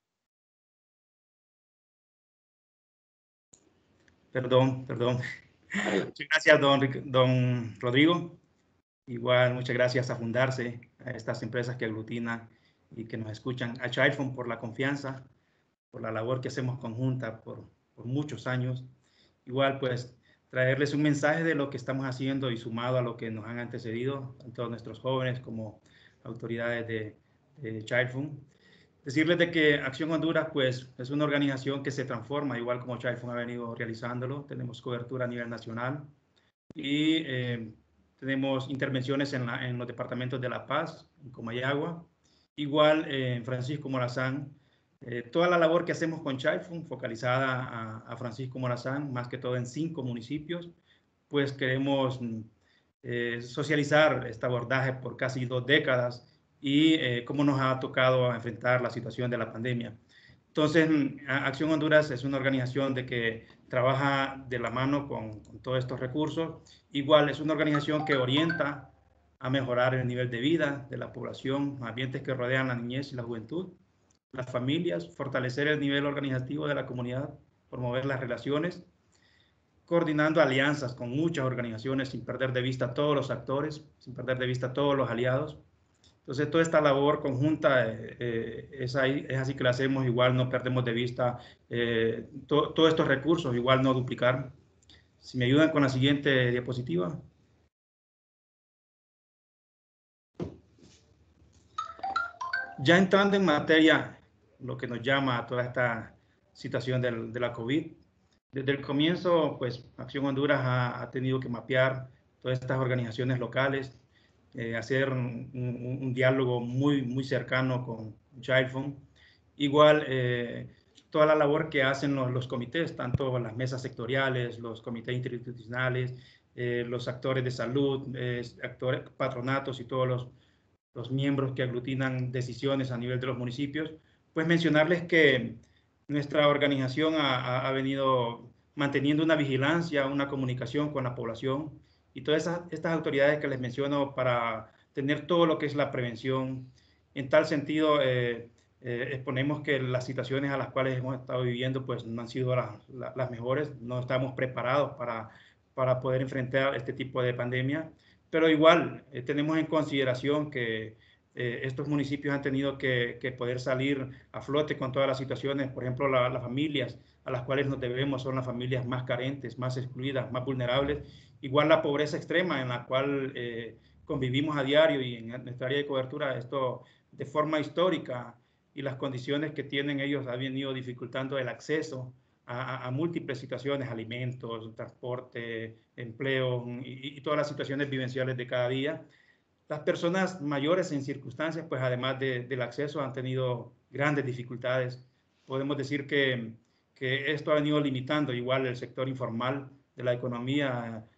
Perdón, perdón. Muchas gracias, don, don Rodrigo. Igual, muchas gracias a Fundarse, a estas empresas que aglutinan y que nos escuchan, a Chalfont por la confianza, por la labor que hacemos conjunta por, por muchos años. Igual, pues, traerles un mensaje de lo que estamos haciendo y sumado a lo que nos han antecedido, tanto nuestros jóvenes como autoridades de, de Chalfont. Decirles de que Acción Honduras, pues, es una organización que se transforma, igual como Chalfont ha venido realizándolo. Tenemos cobertura a nivel nacional y eh, tenemos intervenciones en, la, en los departamentos de La Paz, en Comayagua, igual eh, en Francisco Morazán. Eh, toda la labor que hacemos con Chalfont, focalizada a, a Francisco Morazán, más que todo en cinco municipios, pues queremos eh, socializar este abordaje por casi dos décadas y eh, cómo nos ha tocado enfrentar la situación de la pandemia. Entonces, Acción Honduras es una organización de que trabaja de la mano con, con todos estos recursos. Igual es una organización que orienta a mejorar el nivel de vida de la población, ambientes que rodean la niñez y la juventud, las familias, fortalecer el nivel organizativo de la comunidad, promover las relaciones, coordinando alianzas con muchas organizaciones sin perder de vista a todos los actores, sin perder de vista a todos los aliados. Entonces, toda esta labor conjunta eh, eh, es, ahí, es así que la hacemos, igual no perdemos de vista eh, to, todos estos recursos, igual no duplicar. Si me ayudan con la siguiente diapositiva. Ya entrando en materia, lo que nos llama a toda esta situación del, de la COVID, desde el comienzo, pues, Acción Honduras ha, ha tenido que mapear todas estas organizaciones locales, Eh, hacer un, un, un diálogo muy, muy cercano con Chalfont. Igual, eh, toda la labor que hacen los, los comités, tanto las mesas sectoriales, los comités interinstitucionales, eh, los actores de salud, eh, actores, patronatos y todos los, los miembros que aglutinan decisiones a nivel de los municipios, pues mencionarles que nuestra organización ha, ha venido manteniendo una vigilancia, una comunicación con la población, y todas esas, estas autoridades que les menciono para tener todo lo que es la prevención. En tal sentido, eh, eh, exponemos que las situaciones a las cuales hemos estado viviendo pues no han sido las, las, las mejores, no estamos preparados para, para poder enfrentar este tipo de pandemia, pero igual eh, tenemos en consideración que eh, estos municipios han tenido que, que poder salir a flote con todas las situaciones. Por ejemplo, la, las familias a las cuales nos debemos son las familias más carentes, más excluidas, más vulnerables. Igual la pobreza extrema en la cual eh, convivimos a diario y en nuestra área de cobertura, esto de forma histórica y las condiciones que tienen ellos han venido dificultando el acceso a, a, a múltiples situaciones, alimentos, transporte, empleo y, y todas las situaciones vivenciales de cada día. Las personas mayores en circunstancias, pues además de, del acceso, han tenido grandes dificultades. Podemos decir que, que esto ha venido limitando igual el sector informal de la economía,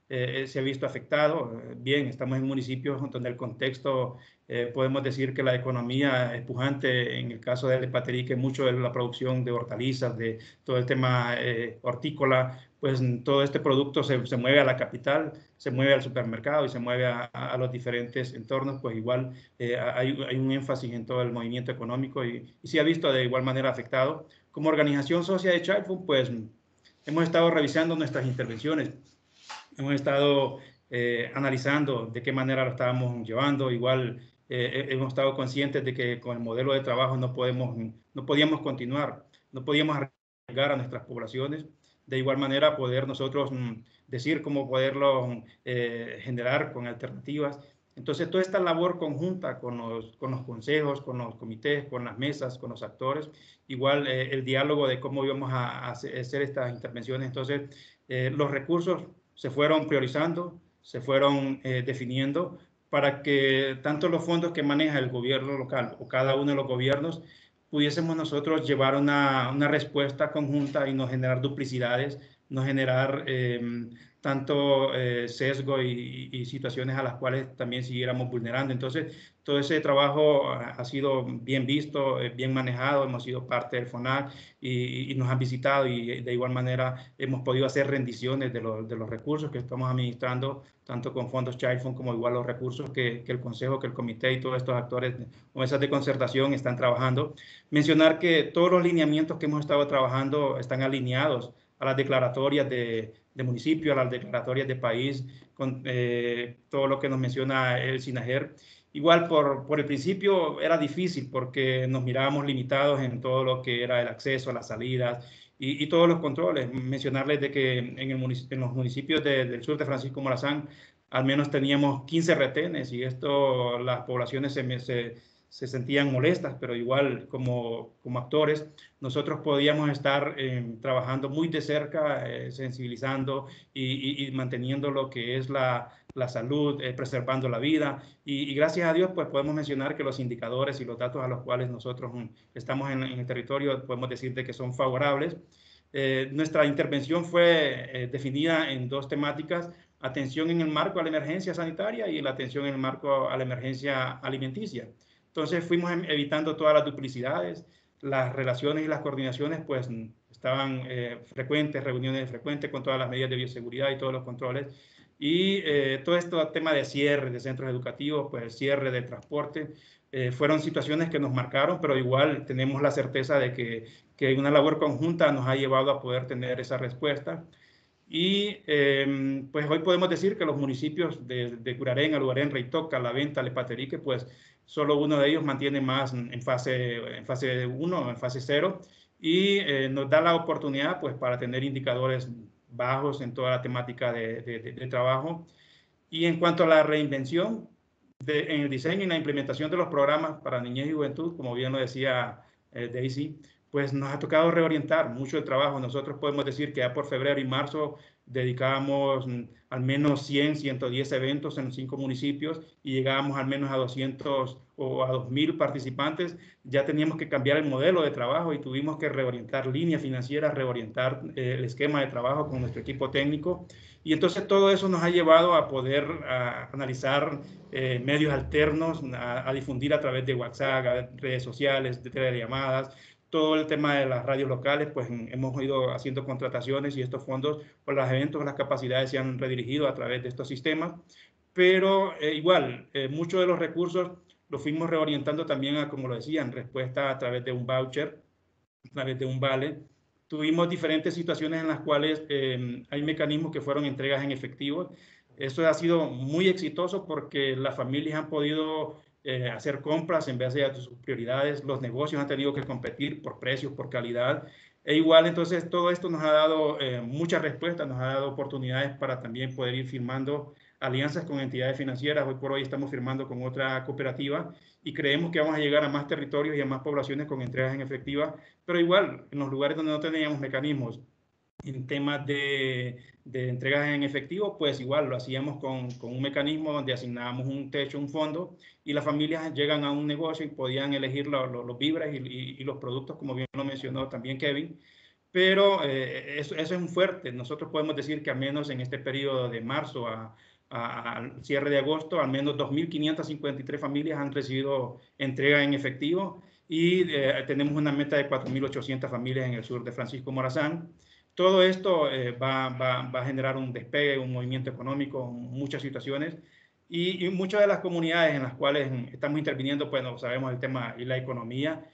eh, se ha visto afectado. Bien, estamos en municipios donde el contexto, eh, podemos decir que la economía es pujante. En el caso de Lepateri, mucho de la producción de hortalizas, de todo el tema eh, hortícola, pues todo este producto se, se mueve a la capital, se mueve al supermercado y se mueve a, a los diferentes entornos, pues igual eh, hay, hay un énfasis en todo el movimiento económico y, y se ha visto de igual manera afectado. Como organización socia de Child Fund, pues hemos estado revisando nuestras intervenciones, hemos estado eh, analizando de qué manera lo estábamos llevando. Igual eh, hemos estado conscientes de que con el modelo de trabajo no, podemos, no podíamos continuar, no podíamos arriesgar a nuestras poblaciones. De igual manera, poder nosotros mm, decir cómo poderlo eh, generar con alternativas. Entonces, toda esta labor conjunta con los, con los consejos, con los comités, con las mesas, con los actores, igual eh, el diálogo de cómo íbamos a, a hacer estas intervenciones. Entonces, eh, los recursos se fueron priorizando, se fueron eh, definiendo para que tanto los fondos que maneja el gobierno local o cada uno de los gobiernos pudiésemos nosotros llevar una, una respuesta conjunta y no generar duplicidades, no generar eh, tanto eh, sesgo y, y situaciones a las cuales también siguiéramos vulnerando. Entonces, todo ese trabajo ha sido bien visto, bien manejado, hemos sido parte del FONAC y, y nos han visitado y de igual manera hemos podido hacer rendiciones de, lo, de los recursos que estamos administrando, tanto con fondos Child Fund como igual los recursos que, que el Consejo, que el Comité y todos estos actores o mesas de concertación están trabajando. Mencionar que todos los lineamientos que hemos estado trabajando están alineados a las declaratorias de, de municipio, a las declaratorias de país, con eh, todo lo que nos menciona el SINAGER. Igual por, por el principio era difícil porque nos mirábamos limitados en todo lo que era el acceso a las salidas y, y todos los controles. Mencionarles de que en, el en los municipios de, del sur de Francisco Morazán al menos teníamos quince retenes y esto las poblaciones se, se, se sentían molestas, pero igual como, como actores nosotros podíamos estar eh, trabajando muy de cerca, eh, sensibilizando y, y, y manteniendo lo que es la, la salud, eh, preservando la vida y, y gracias a Dios pues podemos mencionar que los indicadores y los datos a los cuales nosotros um, estamos en, en el territorio podemos decir de que son favorables. Eh, nuestra intervención fue eh, definida en dos temáticas: atención en el marco a la emergencia sanitaria y la atención en el marco a la emergencia alimenticia. Entonces fuimos evitando todas las duplicidades, las relaciones y las coordinaciones pues estaban eh, frecuentes, reuniones frecuentes con todas las medidas de bioseguridad y todos los controles. Y eh, todo este tema de cierre de centros educativos, pues cierre de transporte, eh, fueron situaciones que nos marcaron, pero igual tenemos la certeza de que, que una labor conjunta nos ha llevado a poder tener esa respuesta. Y eh, pues hoy podemos decir que los municipios de, de Curarén, Aluarén, Reitoca, La Venta, Lepateri, pues solo uno de ellos mantiene más en fase en fase uno, en fase cero, y eh, nos da la oportunidad pues para tener indicadores bajos en toda la temática de, de, de, de trabajo. Y en cuanto a la reinvención, de, en el diseño y la implementación de los programas para niñez y juventud, como bien lo decía eh, Daisy, pues nos ha tocado reorientar mucho el trabajo. Nosotros podemos decir que ya por febrero y marzo dedicábamos al menos cien, ciento diez eventos en los cinco municipios y llegábamos al menos a doscientos o a dos mil participantes. Ya teníamos que cambiar el modelo de trabajo y tuvimos que reorientar líneas financieras, reorientar eh, el esquema de trabajo con nuestro equipo técnico. Y entonces todo eso nos ha llevado a poder a analizar eh, medios alternos, a, a difundir a través de WhatsApp, a redes sociales, de telellamadas. Todo el tema de las radios locales, pues hemos ido haciendo contrataciones y estos fondos por los eventos, las capacidades se han redirigido a través de estos sistemas, pero eh, igual, eh, muchos de los recursos los fuimos reorientando también a, como lo decía, en respuesta a través de un voucher, a través de un vale. Tuvimos diferentes situaciones en las cuales eh, hay mecanismos que fueron entregas en efectivo. Eso ha sido muy exitoso porque las familias han podido Eh, hacer compras en vez de sus prioridades, los negocios han tenido que competir por precios, por calidad, e igual entonces todo esto nos ha dado eh, muchas respuestas, nos ha dado oportunidades para también poder ir firmando alianzas con entidades financieras. Hoy por hoy estamos firmando con otra cooperativa y creemos que vamos a llegar a más territorios y a más poblaciones con entregas en efectiva, pero igual en los lugares donde no teníamos mecanismos en temas de, de entregas en efectivo, pues igual lo hacíamos con, con un mecanismo donde asignábamos un techo, un fondo, y las familias llegan a un negocio y podían elegir lo, lo, los víveres y, y, y los productos, como bien lo mencionó también Kevin. pero eh, eso, eso es un fuerte. Nosotros podemos decir que al menos en este periodo de marzo a, a, al cierre de agosto, al menos dos mil quinientas cincuenta y tres familias han recibido entrega en efectivo y eh, tenemos una meta de cuatro mil ochocientas familias en el sur de Francisco Morazán. Todo esto eh, va, va, va a generar un despegue, un movimiento económico, muchas situaciones. Y, y muchas de las comunidades en las cuales estamos interviniendo, pues no sabemos el tema y la economía.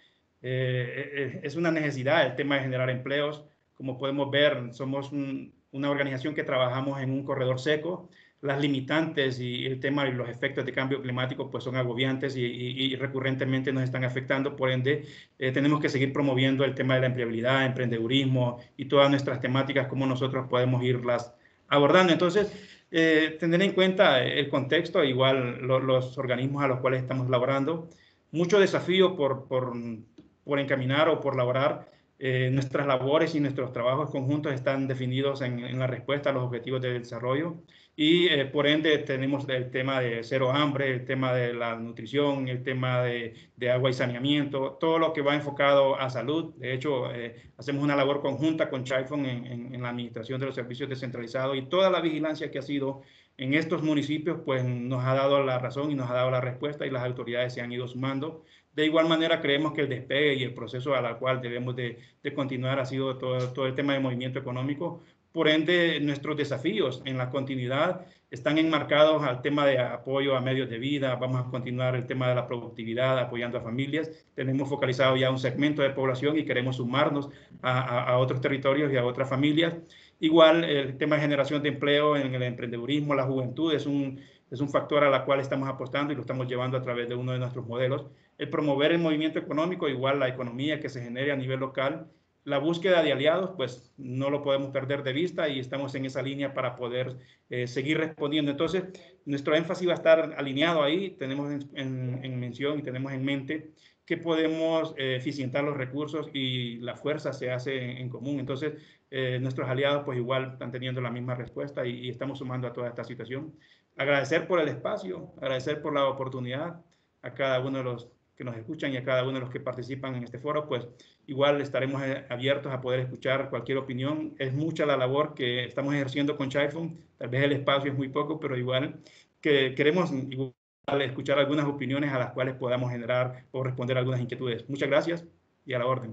Eh, es una necesidad el tema de generar empleos. Como podemos ver, somos un, una organización que trabajamos en un corredor seco. Las limitantes y el tema y los efectos de cambio climático pues son agobiantes y, y, y recurrentemente nos están afectando. Por ende, eh, tenemos que seguir promoviendo el tema de la empleabilidad, emprendedurismo y todas nuestras temáticas, cómo nosotros podemos irlas abordando. Entonces, eh, tener en cuenta el contexto, igual lo, los organismos a los cuales estamos laborando. Mucho desafío por, por, por encaminar o por laborar. Eh, nuestras labores y nuestros trabajos conjuntos están definidos en, en la respuesta a los objetivos de desarrollo y eh, por ende tenemos el tema de cero hambre, el tema de la nutrición, el tema de, de agua y saneamiento, todo lo que va enfocado a salud. De hecho, eh, hacemos una labor conjunta con Chifon en, en, en la administración de los servicios descentralizados y toda la vigilancia que ha sido en estos municipios pues nos ha dado la razón y nos ha dado la respuesta y las autoridades se han ido sumando. De igual manera, creemos que el despegue y el proceso al cual debemos de, de continuar ha sido todo, todo el tema de movimiento económico. Por ende, nuestros desafíos en la continuidad están enmarcados al tema de apoyo a medios de vida. Vamos a continuar el tema de la productividad, apoyando a familias. Tenemos focalizado ya un segmento de población y queremos sumarnos a, a, a otros territorios y a otras familias. Igual, el tema de generación de empleo en el emprendedurismo, la juventud, es un, es un factor a la cual estamos apostando y lo estamos llevando a través de uno de nuestros modelos. El promover el movimiento económico, igual la economía que se genere a nivel local. La búsqueda de aliados, pues no lo podemos perder de vista y estamos en esa línea para poder eh, seguir respondiendo. Entonces, nuestro énfasis va a estar alineado ahí. Tenemos en, en, en mención y tenemos en mente que podemos eh, eficientar los recursos y la fuerza se hace en, en común. Entonces, eh, nuestros aliados pues igual están teniendo la misma respuesta y, y estamos sumando a toda esta situación. Agradecer por el espacio, agradecer por la oportunidad a cada uno de los que nos escuchan y a cada uno de los que participan en este foro, pues igual estaremos abiertos a poder escuchar cualquier opinión. Es mucha la labor que estamos ejerciendo con Chifon, tal vez el espacio es muy poco, pero igual que queremos igual escuchar algunas opiniones a las cuales podamos generar o responder algunas inquietudes. Muchas gracias y a la orden.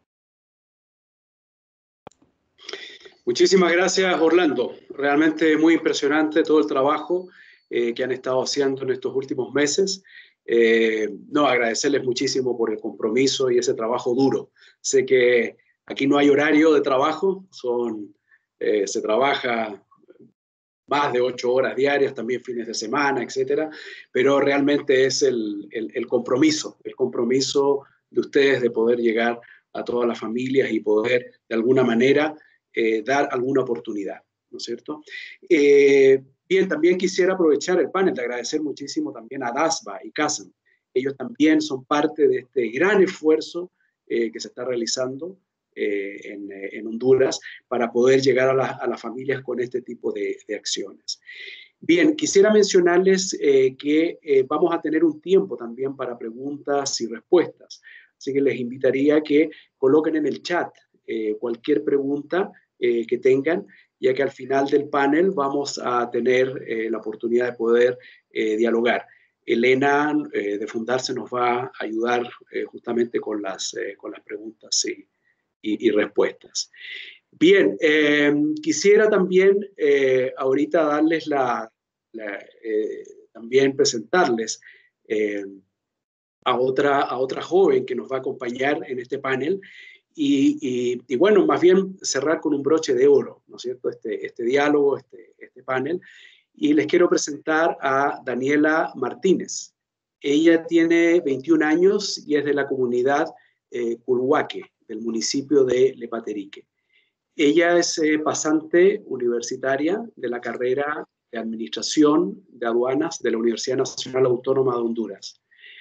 Muchísimas gracias, Orlando. Realmente muy impresionante todo el trabajo eh, que han estado haciendo en estos últimos meses. Eh, no, agradecerles muchísimo por el compromiso y ese trabajo duro. Sé que aquí no hay horario de trabajo, son, eh, se trabaja más de ocho horas diarias, también fines de semana, etcétera, pero realmente es el, el, el compromiso, el compromiso de ustedes de poder llegar a todas las familias y poder de alguna manera eh, dar alguna oportunidad, ¿no es cierto? Eh, Bien, también quisiera aprovechar el panel de agradecer muchísimo también a DASBA y CASAM. Ellos también son parte de este gran esfuerzo eh, que se está realizando eh, en, en Honduras para poder llegar a, la, a las familias con este tipo de, de acciones. Bien, quisiera mencionarles eh, que eh, vamos a tener un tiempo también para preguntas y respuestas. Así que les invitaría a que coloquen en el chat eh, cualquier pregunta eh, que tengan, ya que al final del panel vamos a tener eh, la oportunidad de poder eh, dialogar. Elena eh, de Fundarse nos va a ayudar eh, justamente con las, eh, con las preguntas y, y, y respuestas. Bien, eh, quisiera también eh, ahorita darles la, la eh, también presentarles eh, a, otra, a otra joven que nos va a acompañar en este panel. Y, y, y bueno, más bien cerrar con un broche de oro, ¿no es cierto? Este, este diálogo, este, este panel. Y les quiero presentar a Daniela Martínez. Ella tiene veintiún años y es de la comunidad eh, Culhuaque, del municipio de Lepaterique. Ella es eh, pasante universitaria de la carrera de Administración de Aduanas de la Universidad Nacional Autónoma de Honduras.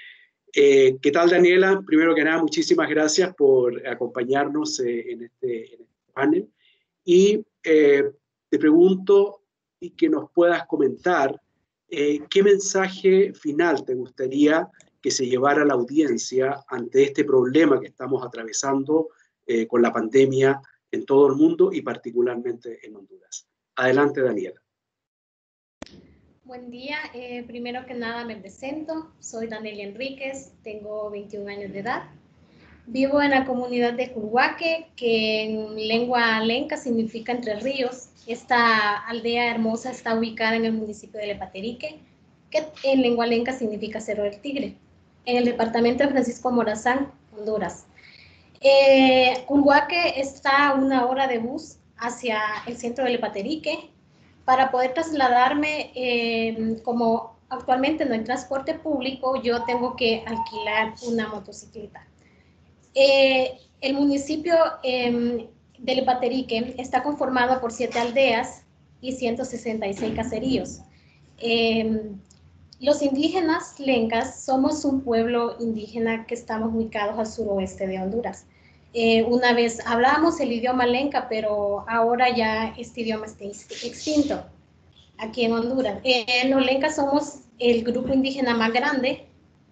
Eh, ¿Qué tal, Daniela? Primero que nada, muchísimas gracias por acompañarnos eh, en, este, en este panel. Y eh, te pregunto y que nos puedas comentar eh, qué mensaje final te gustaría que se llevara a la audiencia ante este problema que estamos atravesando eh, con la pandemia en todo el mundo y particularmente en Honduras. Adelante, Daniela. Buen día. Eh, primero que nada me presento. Soy Daniela Enríquez, tengo veintiún años de edad. Vivo en la comunidad de Culhuaque, que en lengua lenca significa Entre Ríos. Esta aldea hermosa está ubicada en el municipio de Lepaterique, que en lengua lenca significa Cerro del Tigre, en el departamento de Francisco Morazán, Honduras. Eh, Culhuaque está a una hora de bus hacia el centro de Lepaterique. Para poder trasladarme, eh, como actualmente no hay transporte público, yo tengo que alquilar una motocicleta. Eh, el municipio eh, de Lepaterique está conformado por siete aldeas y ciento sesenta y seis caseríos. Eh, los indígenas lencas somos un pueblo indígena que estamos ubicados al suroeste de Honduras. Eh, una vez hablábamos el idioma lenca, pero ahora ya este idioma está extinto aquí en Honduras. Eh, los lencas somos el grupo indígena más grande.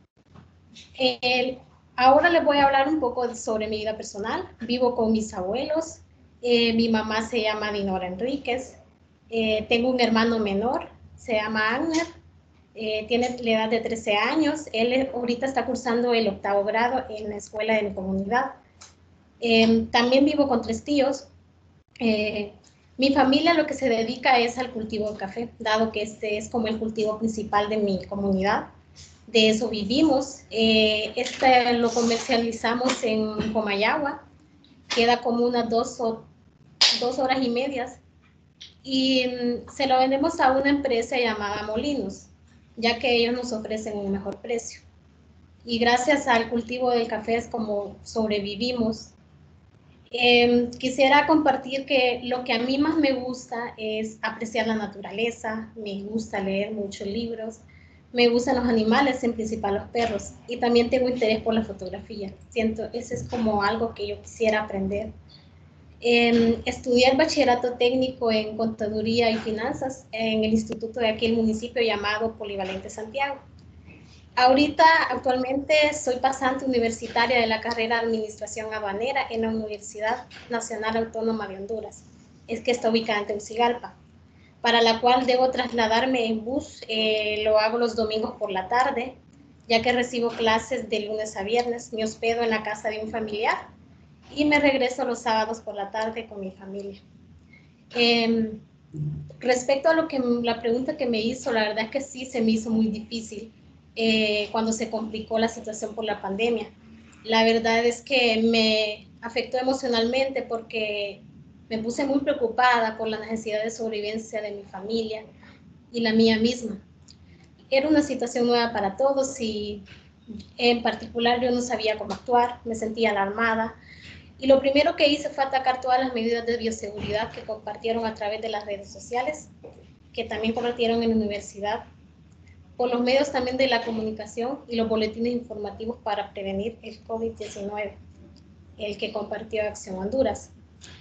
Eh, ahora les voy a hablar un poco sobre mi vida personal. Vivo con mis abuelos. Eh, mi mamá se llama Dinora Enríquez. Eh, tengo un hermano menor, se llama Agner. Eh, tiene la edad de trece años. Él ahorita está cursando el octavo grado en la escuela de mi comunidad. Eh, también vivo con tres tíos. Eh, mi familia lo que se dedica es al cultivo de café, dado que este es como el cultivo principal de mi comunidad. De eso vivimos. Eh, este lo comercializamos en Comayagua, queda como unas dos, o, dos horas y medias, y mm, se lo vendemos a una empresa llamada Molinos, ya que ellos nos ofrecen un mejor precio. Y gracias al cultivo del café es como sobrevivimos. Eh, quisiera compartir que lo que a mí más me gusta es apreciar la naturaleza, me gusta leer muchos libros, me gustan los animales, en principal los perros, y también tengo interés por la fotografía. Siento, ese es como algo que yo quisiera aprender. Eh, estudié el bachillerato técnico en contaduría y finanzas en el instituto de aquí el municipio llamado Polivalente Santiago. Ahorita, actualmente, soy pasante universitaria de la carrera de Administración Aduanera en la Universidad Nacional Autónoma de Honduras. Es que está ubicada en Tegucigalpa, para la cual debo trasladarme en bus. Eh, lo hago los domingos por la tarde, ya que recibo clases de lunes a viernes. Me hospedo en la casa de un familiar y me regreso los sábados por la tarde con mi familia. Eh, respecto a lo que, la pregunta que me hizo, la verdad es que sí se me hizo muy difícil. Eh, cuando se complicó la situación por la pandemia. La verdad es que me afectó emocionalmente porque me puse muy preocupada por la necesidad de sobrevivencia de mi familia y la mía misma. Era una situación nueva para todos y en particular yo no sabía cómo actuar, me sentía alarmada y lo primero que hice fue atacar todas las medidas de bioseguridad que compartieron a través de las redes sociales, que también compartieron en la universidad, por los medios también de la comunicación y los boletines informativos para prevenir el COVID diecinueve, el que compartió Acción Honduras.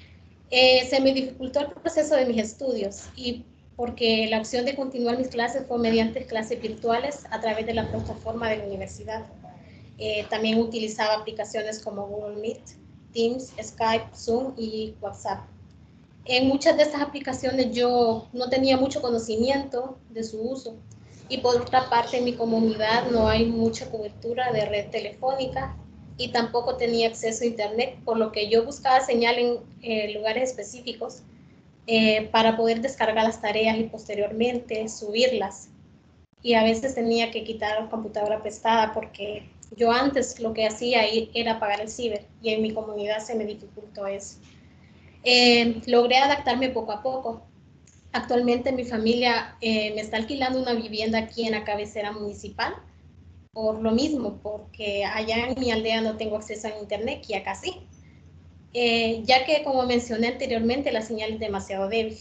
Eh, se me dificultó el proceso de mis estudios y porque la opción de continuar mis clases fue mediante clases virtuales a través de la plataforma de la universidad. Eh, también utilizaba aplicaciones como Google Meet, Teams, Skype, Zoom y WhatsApp. En muchas de estas aplicaciones yo no tenía mucho conocimiento de su uso. Y por otra parte, en mi comunidad no hay mucha cobertura de red telefónica y tampoco tenía acceso a internet, por lo que yo buscaba señal en eh, lugares específicos eh, para poder descargar las tareas y posteriormente subirlas. Y a veces tenía que quitar la computadora prestada porque yo antes lo que hacía era pagar el ciber y en mi comunidad se me dificultó eso. Eh, logré adaptarme poco a poco. Actualmente mi familia eh, me está alquilando una vivienda aquí en la cabecera municipal, por lo mismo, porque allá en mi aldea no tengo acceso a internet y acá sí, eh, ya que como mencioné anteriormente la señal es demasiado débil.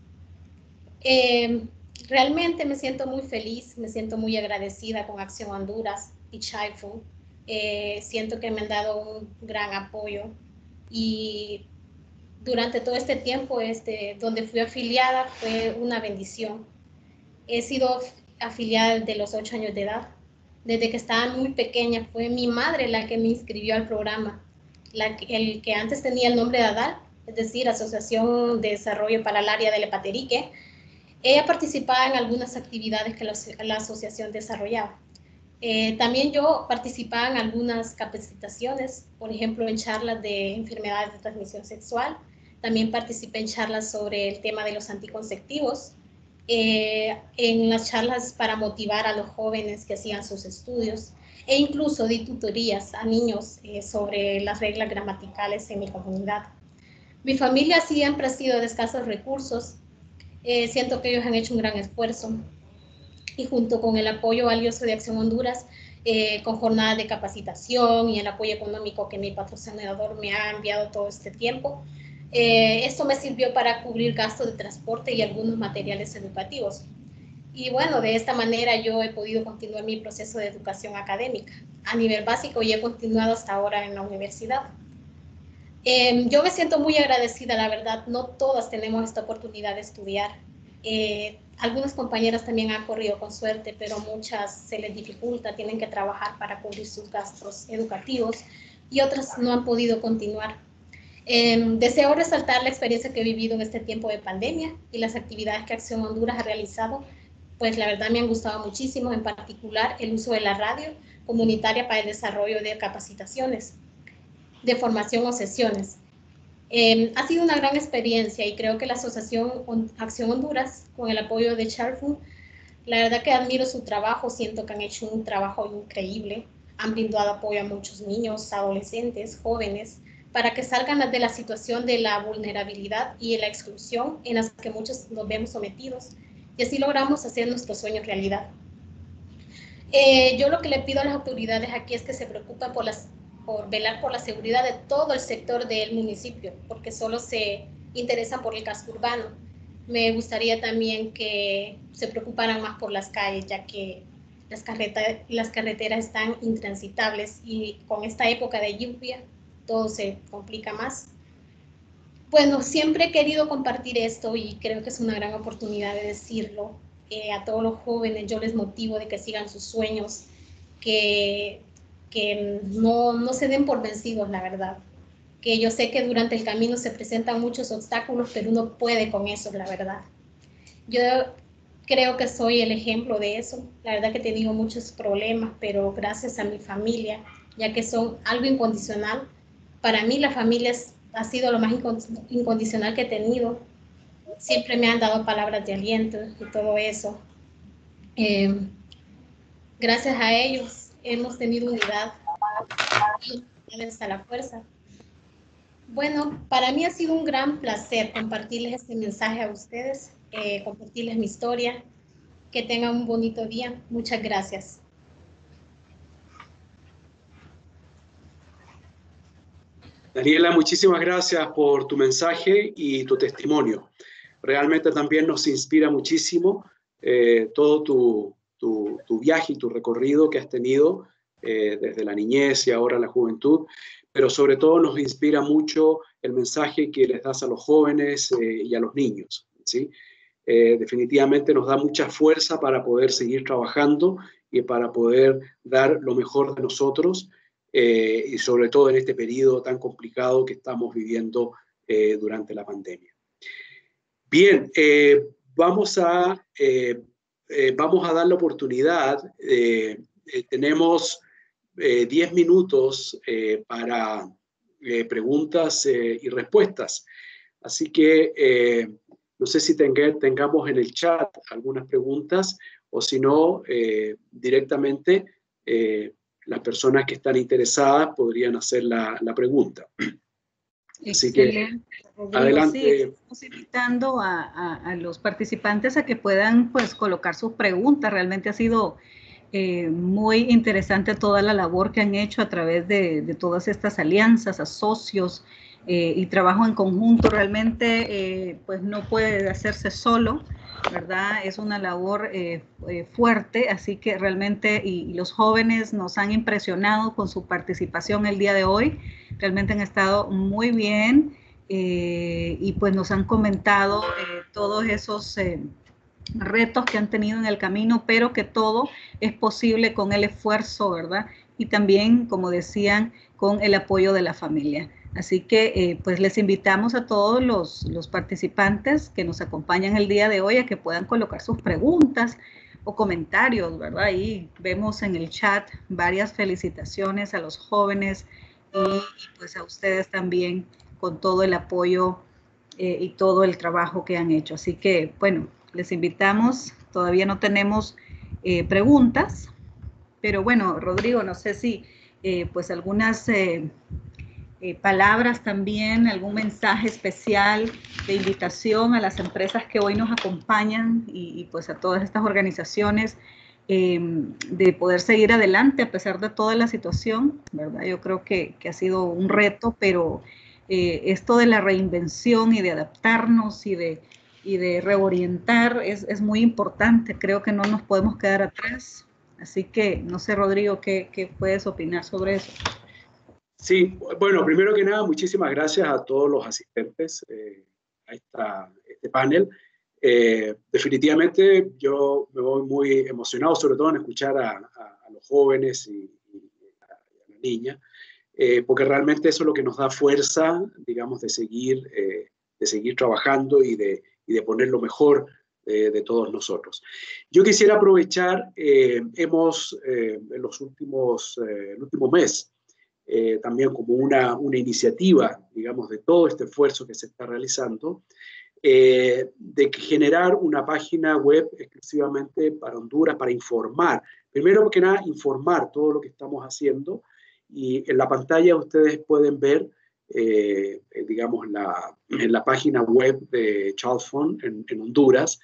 Eh, realmente me siento muy feliz, me siento muy agradecida con Acción Honduras y Childfood. Eh, siento que me han dado un gran apoyo y durante todo este tiempo este, donde fui afiliada fue una bendición. He sido afiliada desde los ocho años de edad. Desde que estaba muy pequeña fue mi madre la que me inscribió al programa. La que, el que antes tenía el nombre de ADAL, es decir, Asociación de Desarrollo para el Área de Lepatérique. Ella participaba en algunas actividades que la, la asociación desarrollaba. Eh, también yo participaba en algunas capacitaciones, por ejemplo, en charlas de enfermedades de transmisión sexual. También participé en charlas sobre el tema de los anticonceptivos, eh, en las charlas para motivar a los jóvenes que hacían sus estudios, e incluso di tutorías a niños eh, sobre las reglas gramaticales en mi comunidad. Mi familia siempre ha sido de escasos recursos. Eh, siento que ellos han hecho un gran esfuerzo, y junto con el apoyo valioso de Acción Honduras, eh, con jornadas de capacitación y el apoyo económico que mi patrocinador me ha enviado todo este tiempo, eh, esto me sirvió para cubrir gastos de transporte y algunos materiales educativos. Y bueno, de esta manera yo he podido continuar mi proceso de educación académica a nivel básico y he continuado hasta ahora en la universidad. Eh, yo me siento muy agradecida, la verdad. No todas tenemos esta oportunidad de estudiar. Eh, algunas compañeras también han corrido con suerte, pero muchas se les dificulta, tienen que trabajar para cubrir sus gastos educativos y otras no han podido continuar. Eh, deseo resaltar la experiencia que he vivido en este tiempo de pandemia y las actividades que Acción Honduras ha realizado, pues la verdad me han gustado muchísimo, en particular el uso de la radio comunitaria para el desarrollo de capacitaciones, de formación o sesiones. Eh, ha sido una gran experiencia y creo que la Asociación Acción Honduras, con el apoyo de Charfu, la verdad que admiro su trabajo, siento que han hecho un trabajo increíble, han brindado apoyo a muchos niños, adolescentes, jóvenes, para que salgan de la situación de la vulnerabilidad y de la exclusión en las que muchos nos vemos sometidos, y así logramos hacer nuestros sueños realidad. Eh, yo lo que le pido a las autoridades aquí es que se preocupen por las por velar por la seguridad de todo el sector del municipio, porque solo se interesan por el casco urbano. Me gustaría también que se preocuparan más por las calles, ya que las, carreta, las carreteras están intransitables y con esta época de lluvia todo se complica más. Bueno, siempre he querido compartir esto y creo que es una gran oportunidad de decirlo. Eh, a todos los jóvenes yo les motivo de que sigan sus sueños, que que no, no se den por vencidos, la verdad. Que yo sé que durante el camino se presentan muchos obstáculos, pero uno puede con eso, la verdad. Yo creo que soy el ejemplo de eso. La verdad que he tenido muchos problemas, pero gracias a mi familia, ya que son algo incondicional. Para mí la familia es, ha sido lo más incondicional que he tenido. Siempre me han dado palabras de aliento y todo eso. Eh, gracias a ellos hemos tenido unidad y hasta la fuerza. Bueno, para mí ha sido un gran placer compartirles este mensaje a ustedes, eh, compartirles mi historia. Que tengan un bonito día. Muchas gracias. Daniela, muchísimas gracias por tu mensaje y tu testimonio. Realmente también nos inspira muchísimo eh, todo tu, tu, tu viaje y tu recorrido que has tenido eh, desde la niñez y ahora la juventud, pero sobre todo nos inspira mucho el mensaje que les das a los jóvenes eh, y a los niños, ¿sí? Eh, definitivamente nos da mucha fuerza para poder seguir trabajando y para poder dar lo mejor de nosotros, eh, y sobre todo en este periodo tan complicado que estamos viviendo eh, durante la pandemia. Bien, eh, vamos, a, eh, eh, vamos a dar la oportunidad, eh, eh, tenemos eh, diez minutos eh, para eh, preguntas eh, y respuestas, así que eh, no sé si tenga, tengamos en el chat algunas preguntas o si no, eh, directamente eh, las personas que están interesadas podrían hacer la, la pregunta. Así Excelente, que, Rodrigo. adelante. Sí, estamos invitando a, a, a los participantes a que puedan pues, colocar sus preguntas. Realmente ha sido eh, muy interesante toda la labor que han hecho a través de, de todas estas alianzas, a socios eh, y trabajo en conjunto. Realmente eh, pues no puede hacerse solo, ¿verdad? Es una labor eh, eh, fuerte, así que realmente, y, y los jóvenes nos han impresionado con su participación el día de hoy, realmente han estado muy bien eh, y pues nos han comentado eh, todos esos eh, retos que han tenido en el camino, pero que todo es posible con el esfuerzo, ¿verdad? Y también, como decían, con el apoyo de la familia. Así que eh, pues les invitamos a todos los, los participantes que nos acompañan el día de hoy a que puedan colocar sus preguntas o comentarios, ¿verdad? Ahí vemos en el chat varias felicitaciones a los jóvenes y, y pues a ustedes también con todo el apoyo eh, y todo el trabajo que han hecho. Así que, bueno, les invitamos. Todavía no tenemos eh, preguntas, pero bueno, Rodrigo, no sé si eh, pues algunas eh, eh, palabras también, algún mensaje especial de invitación a las empresas que hoy nos acompañan y, y pues a todas estas organizaciones eh, de poder seguir adelante a pesar de toda la situación, ¿verdad? Yo creo que, que ha sido un reto, pero eh, esto de la reinvención y de adaptarnos y de, y de reorientar es, es muy importante. Creo que no nos podemos quedar atrás. Así que, no sé, Rodrigo, ¿qué, qué puedes opinar sobre eso? Sí, bueno, primero que nada, muchísimas gracias a todos los asistentes eh, a esta, este panel. Eh, definitivamente yo me voy muy emocionado, sobre todo en escuchar a, a, a los jóvenes y, y a, a la niña, eh, porque realmente eso es lo que nos da fuerza, digamos, de seguir, eh, de seguir trabajando y de, y de poner lo mejor de, de todos nosotros. Yo quisiera aprovechar, eh, hemos eh, en los últimos, eh, el último mes, Eh, también como una, una iniciativa, digamos, de todo este esfuerzo que se está realizando, eh, de generar una página web exclusivamente para Honduras, para informar. Primero que nada, informar todo lo que estamos haciendo. Y en la pantalla ustedes pueden ver, eh, digamos, la, en la página web de Charles Fund en, en Honduras,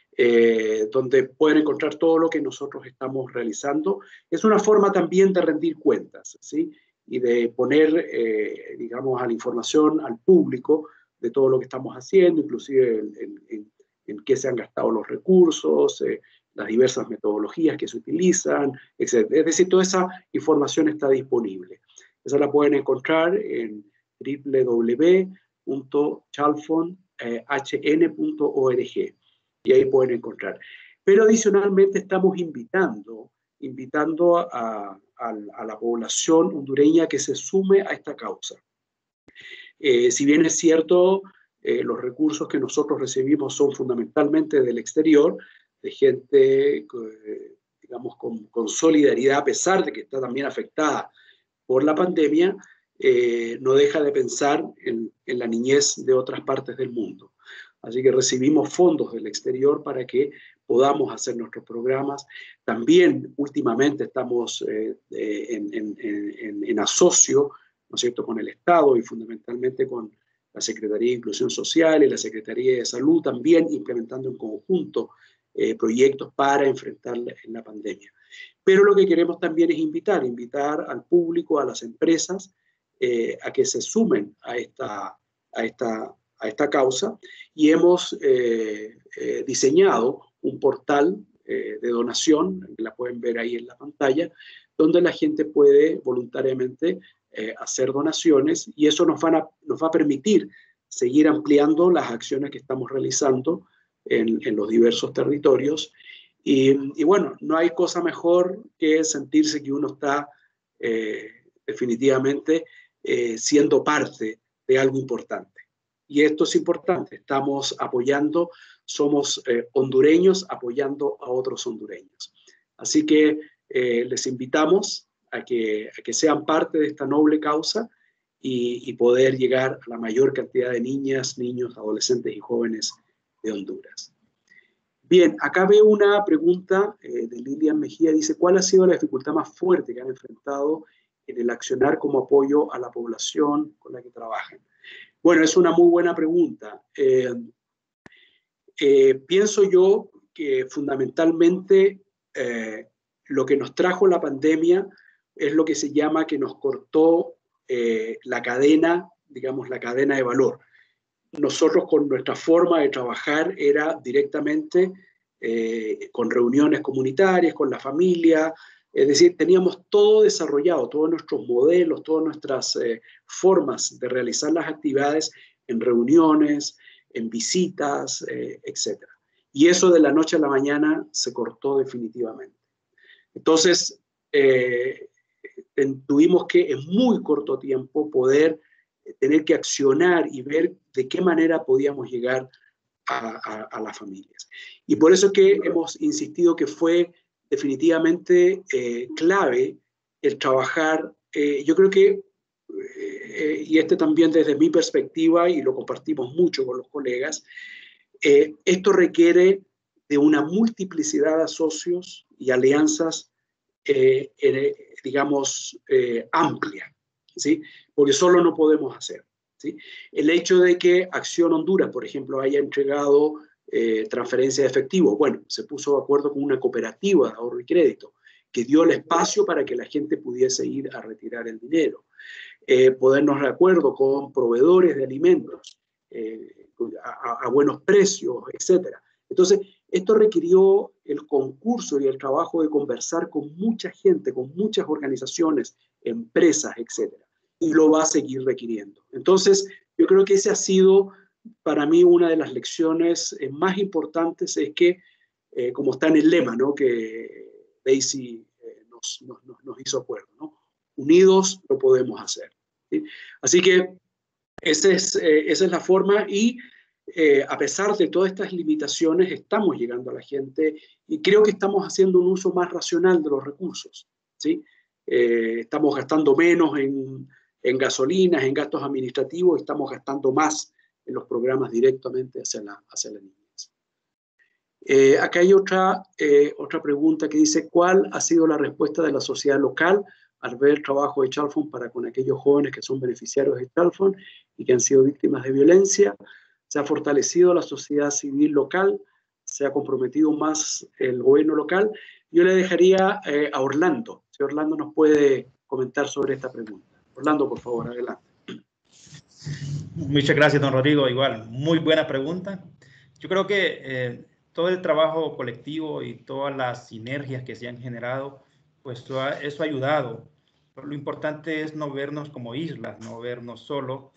Eh, donde pueden encontrar todo lo que nosotros estamos realizando. Es una forma también de rendir cuentas, ¿sí? Y de poner, eh, digamos, a la información al público de todo lo que estamos haciendo, inclusive en, en, en, en qué se han gastado los recursos, eh, las diversas metodologías que se utilizan, etcétera. Es decir, toda esa información está disponible. Esa la pueden encontrar en doble u doble u doble u punto chalfon h n punto org. Y ahí pueden encontrar. Pero adicionalmente estamos invitando, invitando a, a, a la población hondureña que se sume a esta causa. Eh, si bien es cierto, eh, los recursos que nosotros recibimos son fundamentalmente del exterior, de gente, eh, digamos, con, con solidaridad, a pesar de que está también afectada por la pandemia, eh, no deja de pensar en, en la niñez de otras partes del mundo. Así que recibimos fondos del exterior para que podamos hacer nuestros programas. También últimamente estamos eh, en, en, en, en asocio, ¿no es cierto?, con el Estado y fundamentalmente con la Secretaría de Inclusión Social y la Secretaría de Salud, también implementando en conjunto eh, proyectos para enfrentar la, la pandemia. Pero lo que queremos también es invitar, invitar al público, a las empresas, eh, a que se sumen a esta, a esta a esta causa, y hemos eh, eh, diseñado un portal eh, de donación, la pueden ver ahí en la pantalla, donde la gente puede voluntariamente eh, hacer donaciones, y eso nos, van a, nos va a permitir seguir ampliando las acciones que estamos realizando en, en los diversos territorios. Y, y bueno, no hay cosa mejor que sentirse que uno está eh, definitivamente eh, siendo parte de algo importante. Y esto es importante, estamos apoyando, somos eh, hondureños apoyando a otros hondureños. Así que eh, les invitamos a que, a que sean parte de esta noble causa y, y poder llegar a la mayor cantidad de niñas, niños, adolescentes y jóvenes de Honduras. Bien, acá veo una pregunta eh, de Lilian Mejía, dice, ¿cuál ha sido la dificultad más fuerte que han enfrentado en el accionar como apoyo a la población con la que trabajan? Bueno, es una muy buena pregunta. Eh, eh, pienso yo que fundamentalmente eh, lo que nos trajo la pandemia es lo que se llama que nos cortó eh, la cadena, digamos, la cadena de valor. Nosotros con nuestra forma de trabajar era directamente eh, con reuniones comunitarias, con la familia, es decir, teníamos todo desarrollado, todos nuestros modelos, todas nuestras eh, formas de realizar las actividades en reuniones, en visitas, eh, etcétera. Y eso de la noche a la mañana se cortó definitivamente. Entonces, eh, tuvimos que en muy corto tiempo poder tener que accionar y ver de qué manera podíamos llegar a, a, a las familias. Y por eso que hemos insistido que fue definitivamente eh, clave el trabajar, eh, yo creo que, eh, y este también desde mi perspectiva, y lo compartimos mucho con los colegas, eh, esto requiere de una multiplicidad de socios y alianzas, eh, eh, digamos, eh, amplia, ¿sí? Porque solo no podemos hacer, ¿sí? El hecho de que Acción Honduras, por ejemplo, haya entregado eh, transferencia de efectivo, bueno, se puso de acuerdo con una cooperativa de ahorro y crédito que dio el espacio para que la gente pudiese ir a retirar el dinero. Eh, ponernos de acuerdo con proveedores de alimentos eh, a, a buenos precios, etcétera. Entonces, esto requirió el concurso y el trabajo de conversar con mucha gente, con muchas organizaciones, empresas, etcétera. Y lo va a seguir requiriendo. Entonces, yo creo que ese ha sido para mí una de las lecciones eh, más importantes, es que, eh, como está en el lema, ¿no?, que Daisy eh, nos, nos, nos hizo acuerdo, ¿no? Unidos lo podemos hacer, ¿sí? Así que esa es, eh, esa es la forma, y eh, a pesar de todas estas limitaciones estamos llegando a la gente, y creo que estamos haciendo un uso más racional de los recursos, ¿sí? Eh, estamos gastando menos en, en gasolinas, en gastos administrativos, estamos gastando más en los programas directamente hacia la, hacia la niñez. Eh, acá hay otra, eh, otra pregunta que dice: ¿cuál ha sido la respuesta de la sociedad local al ver el trabajo de Child Fund para con aquellos jóvenes que son beneficiarios de Child Fund y que han sido víctimas de violencia? ¿Se ha fortalecido la sociedad civil local? ¿Se ha comprometido más el gobierno local? Yo le dejaría eh, a Orlando, si Orlando nos puede comentar sobre esta pregunta. Orlando, por favor, adelante. Muchas gracias, don Rodrigo. Igual, muy buena pregunta. Yo creo que eh, todo el trabajo colectivo y todas las sinergias que se han generado, pues eso ha ayudado. Lo importante es no vernos como islas, no vernos solo.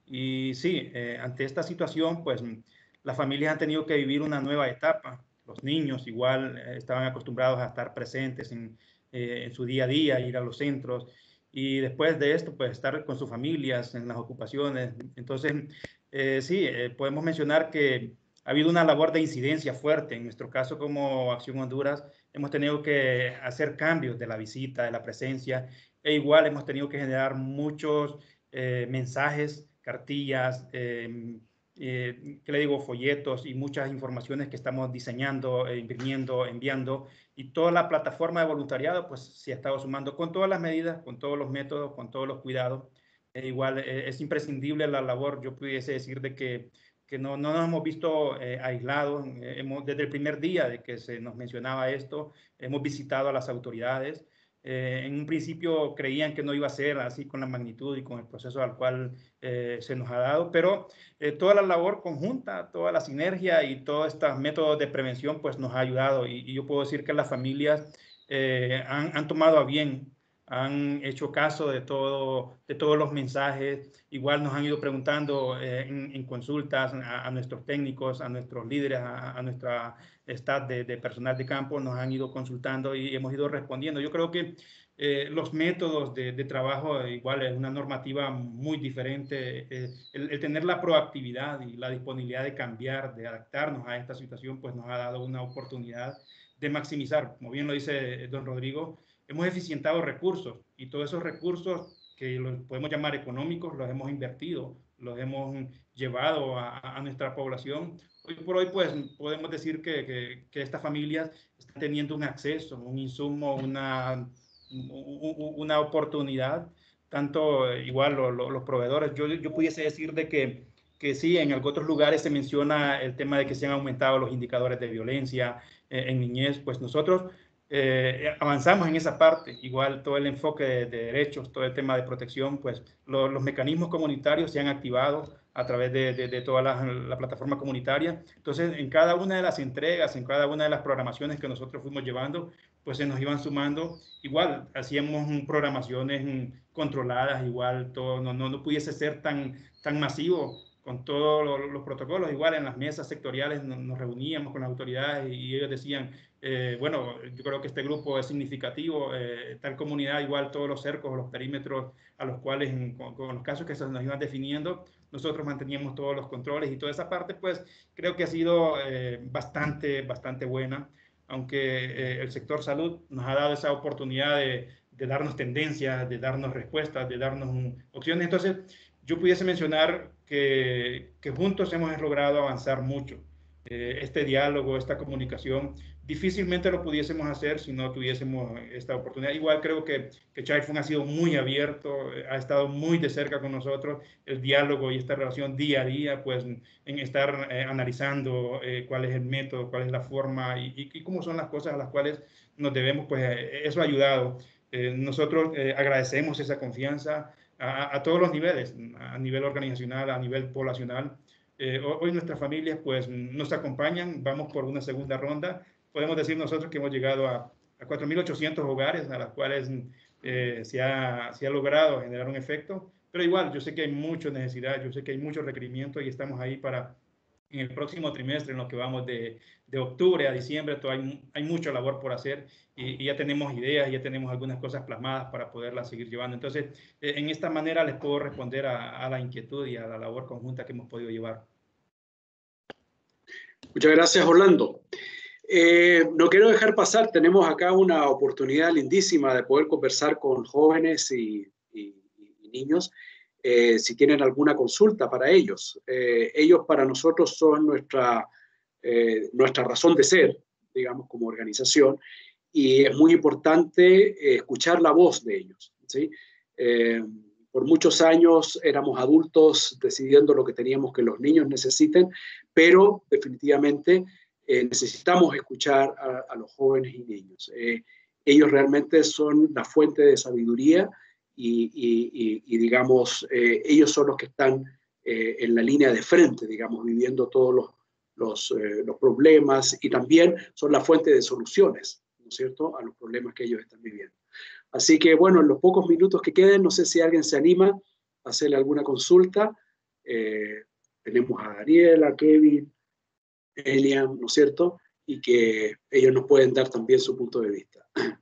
Y sí, eh, ante esta situación, pues las familias han tenido que vivir una nueva etapa. Los niños igual eh, estaban acostumbrados a estar presentes en, eh, en su día a día, ir a los centros. Y después de esto, pues estar con sus familias en las ocupaciones. Entonces, eh, sí, eh, podemos mencionar que ha habido una labor de incidencia fuerte. En nuestro caso, como Acción Honduras, hemos tenido que hacer cambios de la visita, de la presencia, e igual hemos tenido que generar muchos eh, mensajes, cartillas, eh, eh, ¿qué le digo?, folletos y muchas informaciones que estamos diseñando, eh, imprimiendo, enviando. Y toda la plataforma de voluntariado, pues se ha estado sumando con todas las medidas, con todos los métodos, con todos los cuidados. Eh, igual eh, es imprescindible la labor, yo pudiese decir, de que, que no, no nos hemos visto eh, aislados. Eh, hemos, desde el primer día de que se nos mencionaba esto, hemos visitado a las autoridades. Eh, en un principio creían que no iba a ser así con la magnitud y con el proceso al cual eh, se nos ha dado, pero eh, toda la labor conjunta, toda la sinergia y todos estos métodos de prevención pues nos ha ayudado, y, y yo puedo decir que las familias eh, han, han tomado a bien, han hecho caso de, todo, de todos los mensajes. Igual nos han ido preguntando eh, en, en consultas a, a nuestros técnicos, a nuestros líderes, a, a nuestra staff de, de personal de campo, nos han ido consultando y hemos ido respondiendo. Yo creo que eh, los métodos de, de trabajo, igual es una normativa muy diferente. Eh, el, el tener la proactividad y la disponibilidad de cambiar, de adaptarnos a esta situación, pues nos ha dado una oportunidad de maximizar, como bien lo dice don Rodrigo, hemos eficientado recursos, y todos esos recursos que los podemos llamar económicos los hemos invertido, los hemos llevado a, a nuestra población. Hoy por hoy pues podemos decir que, que, que estas familias están teniendo un acceso, un insumo, una, una oportunidad, tanto igual lo, lo, los proveedores. Yo, yo pudiese decir de que, que sí, en otros lugares se menciona el tema de que se han aumentado los indicadores de violencia eh, en niñez. Pues nosotros Eh, avanzamos en esa parte. Igual todo el enfoque de, de derechos, todo el tema de protección, pues lo, los mecanismos comunitarios se han activado a través de, de, de toda la, la plataforma comunitaria. Entonces, en cada una de las entregas, en cada una de las programaciones que nosotros fuimos llevando, pues se nos iban sumando. Igual hacíamos programaciones controladas, igual todo no, no, no pudiese ser tan, tan masivo con todos los, los protocolos. Igual en las mesas sectoriales nos, nos reuníamos con las autoridades y ellos decían, Eh, bueno, yo creo que este grupo es significativo, eh, tal comunidad, igual todos los cercos, los perímetros a los cuales, en, con, con los casos que se nos iban definiendo, nosotros manteníamos todos los controles y toda esa parte, pues creo que ha sido eh, bastante, bastante buena, aunque eh, el sector salud nos ha dado esa oportunidad de, de darnos tendencias, de darnos respuestas, de darnos un, opciones. Entonces, yo pudiese mencionar que, que juntos hemos logrado avanzar mucho. Eh, este diálogo, esta comunicación, difícilmente lo pudiésemos hacer si no tuviésemos esta oportunidad. Igual creo que, que Childfund ha sido muy abierto, ha estado muy de cerca con nosotros, el diálogo y esta relación día a día, pues en estar eh, analizando eh, cuál es el método, cuál es la forma y, y, y cómo son las cosas a las cuales nos debemos, pues eh, eso ha ayudado. Eh, nosotros eh, agradecemos esa confianza a, a todos los niveles, a nivel organizacional, a nivel poblacional. Eh, hoy nuestras familias pues nos acompañan, vamos por una segunda ronda. Podemos decir nosotros que hemos llegado a, a cuatro mil ochocientos hogares a los cuales eh, se, ha, se ha logrado generar un efecto, pero igual yo sé que hay mucha necesidad, yo sé que hay muchos requerimientos y estamos ahí para en el próximo trimestre, en lo que vamos de, de octubre a diciembre, todo hay, hay mucha labor por hacer y, y ya tenemos ideas, ya tenemos algunas cosas plasmadas para poderlas seguir llevando. Entonces, eh, en esta manera les puedo responder a, a la inquietud y a la labor conjunta que hemos podido llevar. Muchas gracias, Orlando. Eh, no quiero dejar pasar, tenemos acá una oportunidad lindísima de poder conversar con jóvenes y, y, y niños. Eh, si tienen alguna consulta para ellos. Eh, ellos para nosotros son nuestra, eh, nuestra razón de ser, digamos, como organización, y es muy importante eh, escuchar la voz de ellos, ¿sí? Eh, por muchos años éramos adultos decidiendo lo que teníamos que los niños necesiten, pero definitivamente eh, necesitamos escuchar a, a los jóvenes y niños. Eh, ellos realmente son la fuente de sabiduría. Y, y, y digamos, eh, ellos son los que están eh, en la línea de frente, digamos, viviendo todos los, los, eh, los problemas y también son la fuente de soluciones, ¿no es cierto?, a los problemas que ellos están viviendo. Así que, bueno, en los pocos minutos que queden, no sé si alguien se anima a hacerle alguna consulta. Eh, tenemos a Daniela, a Kevin, Elian, ¿no es cierto?, y que ellos nos pueden dar también su punto de vista.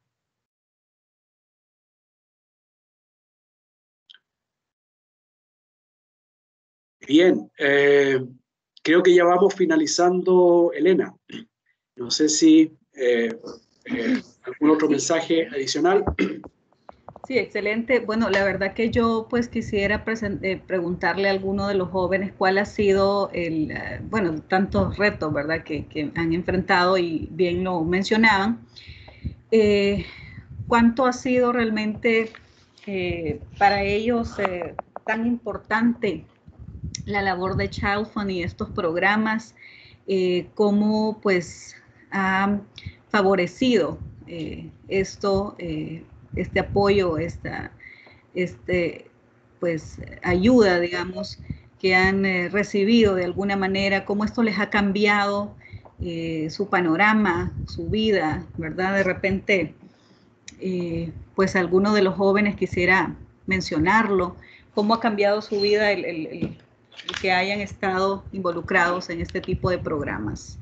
Bien, eh, creo que ya vamos finalizando, Elena. No sé si eh, eh, algún otro mensaje adicional. Sí, excelente. Bueno, la verdad que yo pues quisiera eh, preguntarle a alguno de los jóvenes cuál ha sido el, uh, bueno, tantos retos, ¿verdad?, que, que han enfrentado y bien lo mencionaban. Eh, ¿Cuánto ha sido realmente eh, para ellos eh, tan importante la labor de Childfund y estos programas, eh, cómo pues ha favorecido eh, esto, eh, este apoyo, esta este, pues, ayuda, digamos, que han eh, recibido de alguna manera, cómo esto les ha cambiado eh, su panorama, su vida, ¿verdad? De repente, eh, pues alguno de los jóvenes quisiera mencionarlo, cómo ha cambiado su vida el, el, el que hayan estado involucrados en este tipo de programas.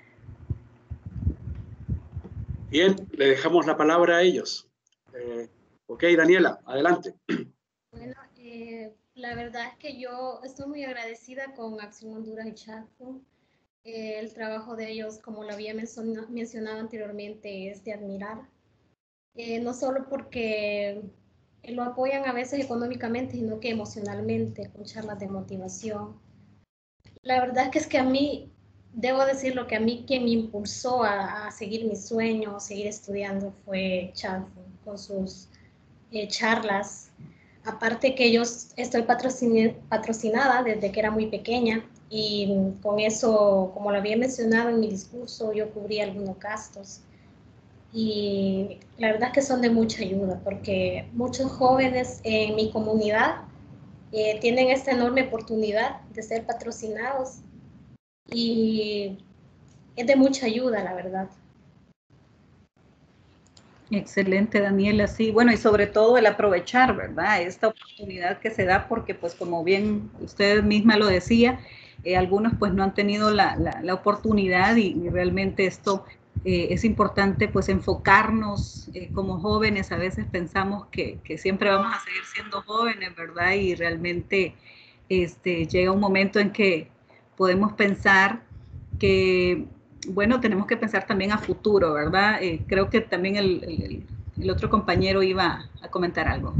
Bien, le dejamos la palabra a ellos. Eh, ok, Daniela, adelante. Bueno, eh, la verdad es que yo estoy muy agradecida con Acción Honduras y Childfund. Eh, el trabajo de ellos, como lo había mencionado anteriormente, es de admirar. Eh, no solo porque lo apoyan a veces económicamente, sino que emocionalmente, con charlas de motivación. La verdad es que es que a mí, debo decir lo que a mí quien me impulsó a, a seguir mi sueño, a seguir estudiando, fue Childfund, con sus eh, charlas. Aparte que yo estoy patrocin patrocinada desde que era muy pequeña y con eso, como lo había mencionado en mi discurso, yo cubría algunos gastos. Y la verdad es que son de mucha ayuda porque muchos jóvenes en mi comunidad eh, tienen esta enorme oportunidad de ser patrocinados y es de mucha ayuda, la verdad. Excelente, Daniela, sí, bueno, y sobre todo el aprovechar, ¿verdad?, esta oportunidad que se da porque, pues, como bien usted misma lo decía, eh, algunos, pues, no han tenido la, la, la oportunidad y, y realmente esto eh, es importante pues enfocarnos eh, como jóvenes. A veces pensamos que, que siempre vamos a seguir siendo jóvenes, ¿verdad? Y realmente este, llega un momento en que podemos pensar que, bueno, tenemos que pensar también a futuro, ¿verdad? Eh, creo que también el, el, el otro compañero iba a comentar algo.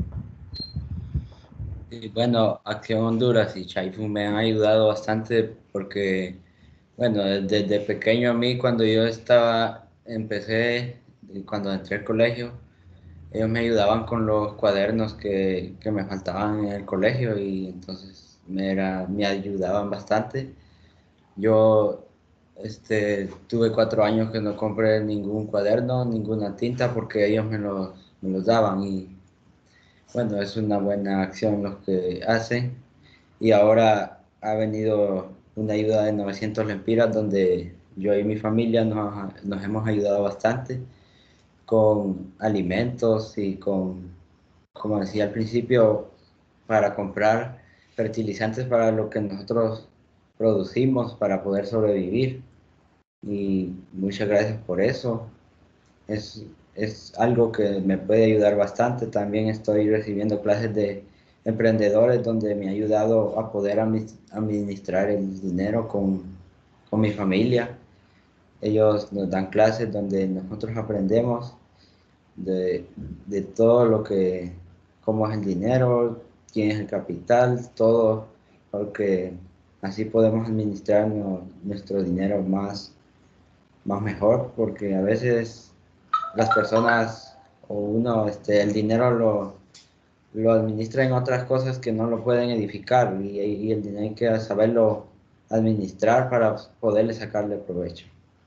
Y bueno, Acción Honduras y Chaifu me han ayudado bastante porque, bueno, desde pequeño a mí, cuando yo estaba, empecé, cuando entré al colegio, ellos me ayudaban con los cuadernos que, que me faltaban en el colegio y entonces me, era, me ayudaban bastante. Yo este, tuve cuatro años que no compré ningún cuaderno, ninguna tinta porque ellos me los, me los daban y bueno, es una buena acción lo que hacen. Y ahora ha venido una ayuda de novecientos lempiras donde yo y mi familia nos, nos hemos ayudado bastante con alimentos y con, como decía al principio, para comprar fertilizantes para lo que nosotros producimos para poder sobrevivir. Y muchas gracias por eso. Es, es algo que me puede ayudar bastante. También estoy recibiendo clases de emprendedores donde me ha ayudado a poder administrar el dinero con, con mi familia. Ellos nos dan clases donde nosotros aprendemos de, de todo lo que, cómo es el dinero, quién es el capital, todo, porque así podemos administrar no, nuestro dinero más, más mejor, porque a veces las personas o uno, este, el dinero lo, lo administra en otras cosas que no lo pueden edificar y, y el dinero hay que saberlo administrar para poderle sacarle provecho.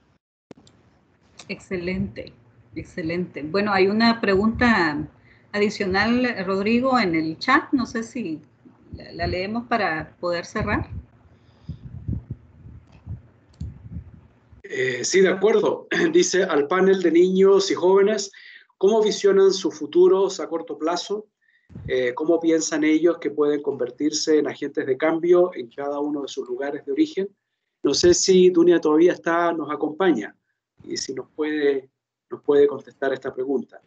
Excelente, excelente. Bueno, hay una pregunta adicional, Rodrigo, en el chat. No sé si la, la leemos para poder cerrar. Eh, sí, de acuerdo. Dice, al panel de niños y jóvenes, ¿cómo visionan sus futuros a corto plazo? Eh, ¿Cómo piensan ellos que pueden convertirse en agentes de cambio en cada uno de sus lugares de origen? No sé si Dunia todavía está, nos acompaña y si nos puede, nos puede contestar esta pregunta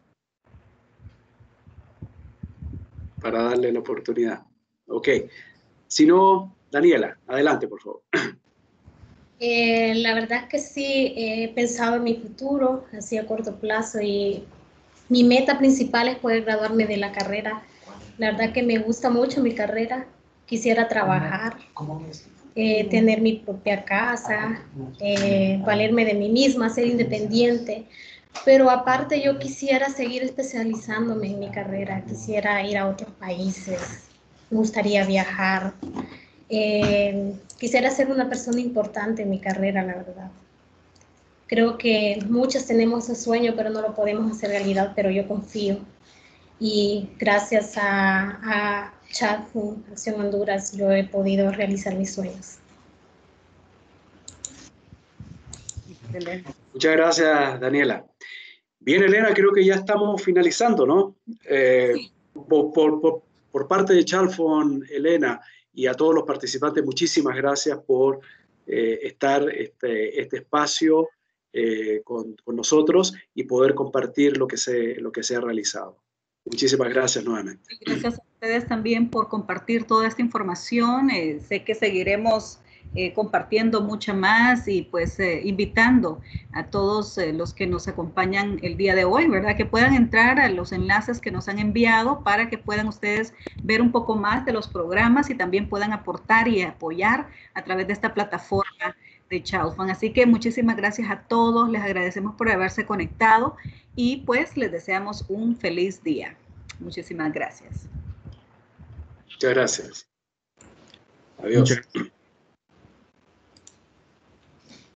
para darle la oportunidad. Ok. Si no, Daniela, adelante, por favor. Eh, la verdad es que sí, he pensado en mi futuro, así a corto plazo, y mi meta principal es poder graduarme de la carrera. La verdad que me gusta mucho mi carrera, quisiera trabajar, eh, tener mi propia casa, eh, valerme de mí misma, ser independiente, pero aparte yo quisiera seguir especializándome en mi carrera, quisiera ir a otros países, me gustaría viajar. Eh, quisiera ser una persona importante en mi carrera, la verdad. Creo que muchos tenemos ese sueño, pero no lo podemos hacer realidad, pero yo confío. Y gracias a, a Chaifu, Acción Honduras, yo he podido realizar mis sueños. Excelente. Muchas gracias, Daniela. Bien, Elena, creo que ya estamos finalizando, ¿no? Eh, sí. por, por, por, por parte de Chalfon, Elena, y a todos los participantes, muchísimas gracias por eh, estar este, este espacio eh, con, con nosotros y poder compartir lo que, se, lo que se ha realizado. Muchísimas gracias nuevamente. Gracias a ustedes también por compartir toda esta información. Eh, sé que seguiremos eh, compartiendo mucha más y pues eh, invitando a todos eh, los que nos acompañan el día de hoy, ¿verdad? Que puedan entrar a los enlaces que nos han enviado para que puedan ustedes ver un poco más de los programas y también puedan aportar y apoyar a través de esta plataforma de Chalfon. Así que muchísimas gracias a todos, les agradecemos por haberse conectado y pues les deseamos un feliz día. Muchísimas gracias. Muchas gracias. Adiós. Muchas gracias.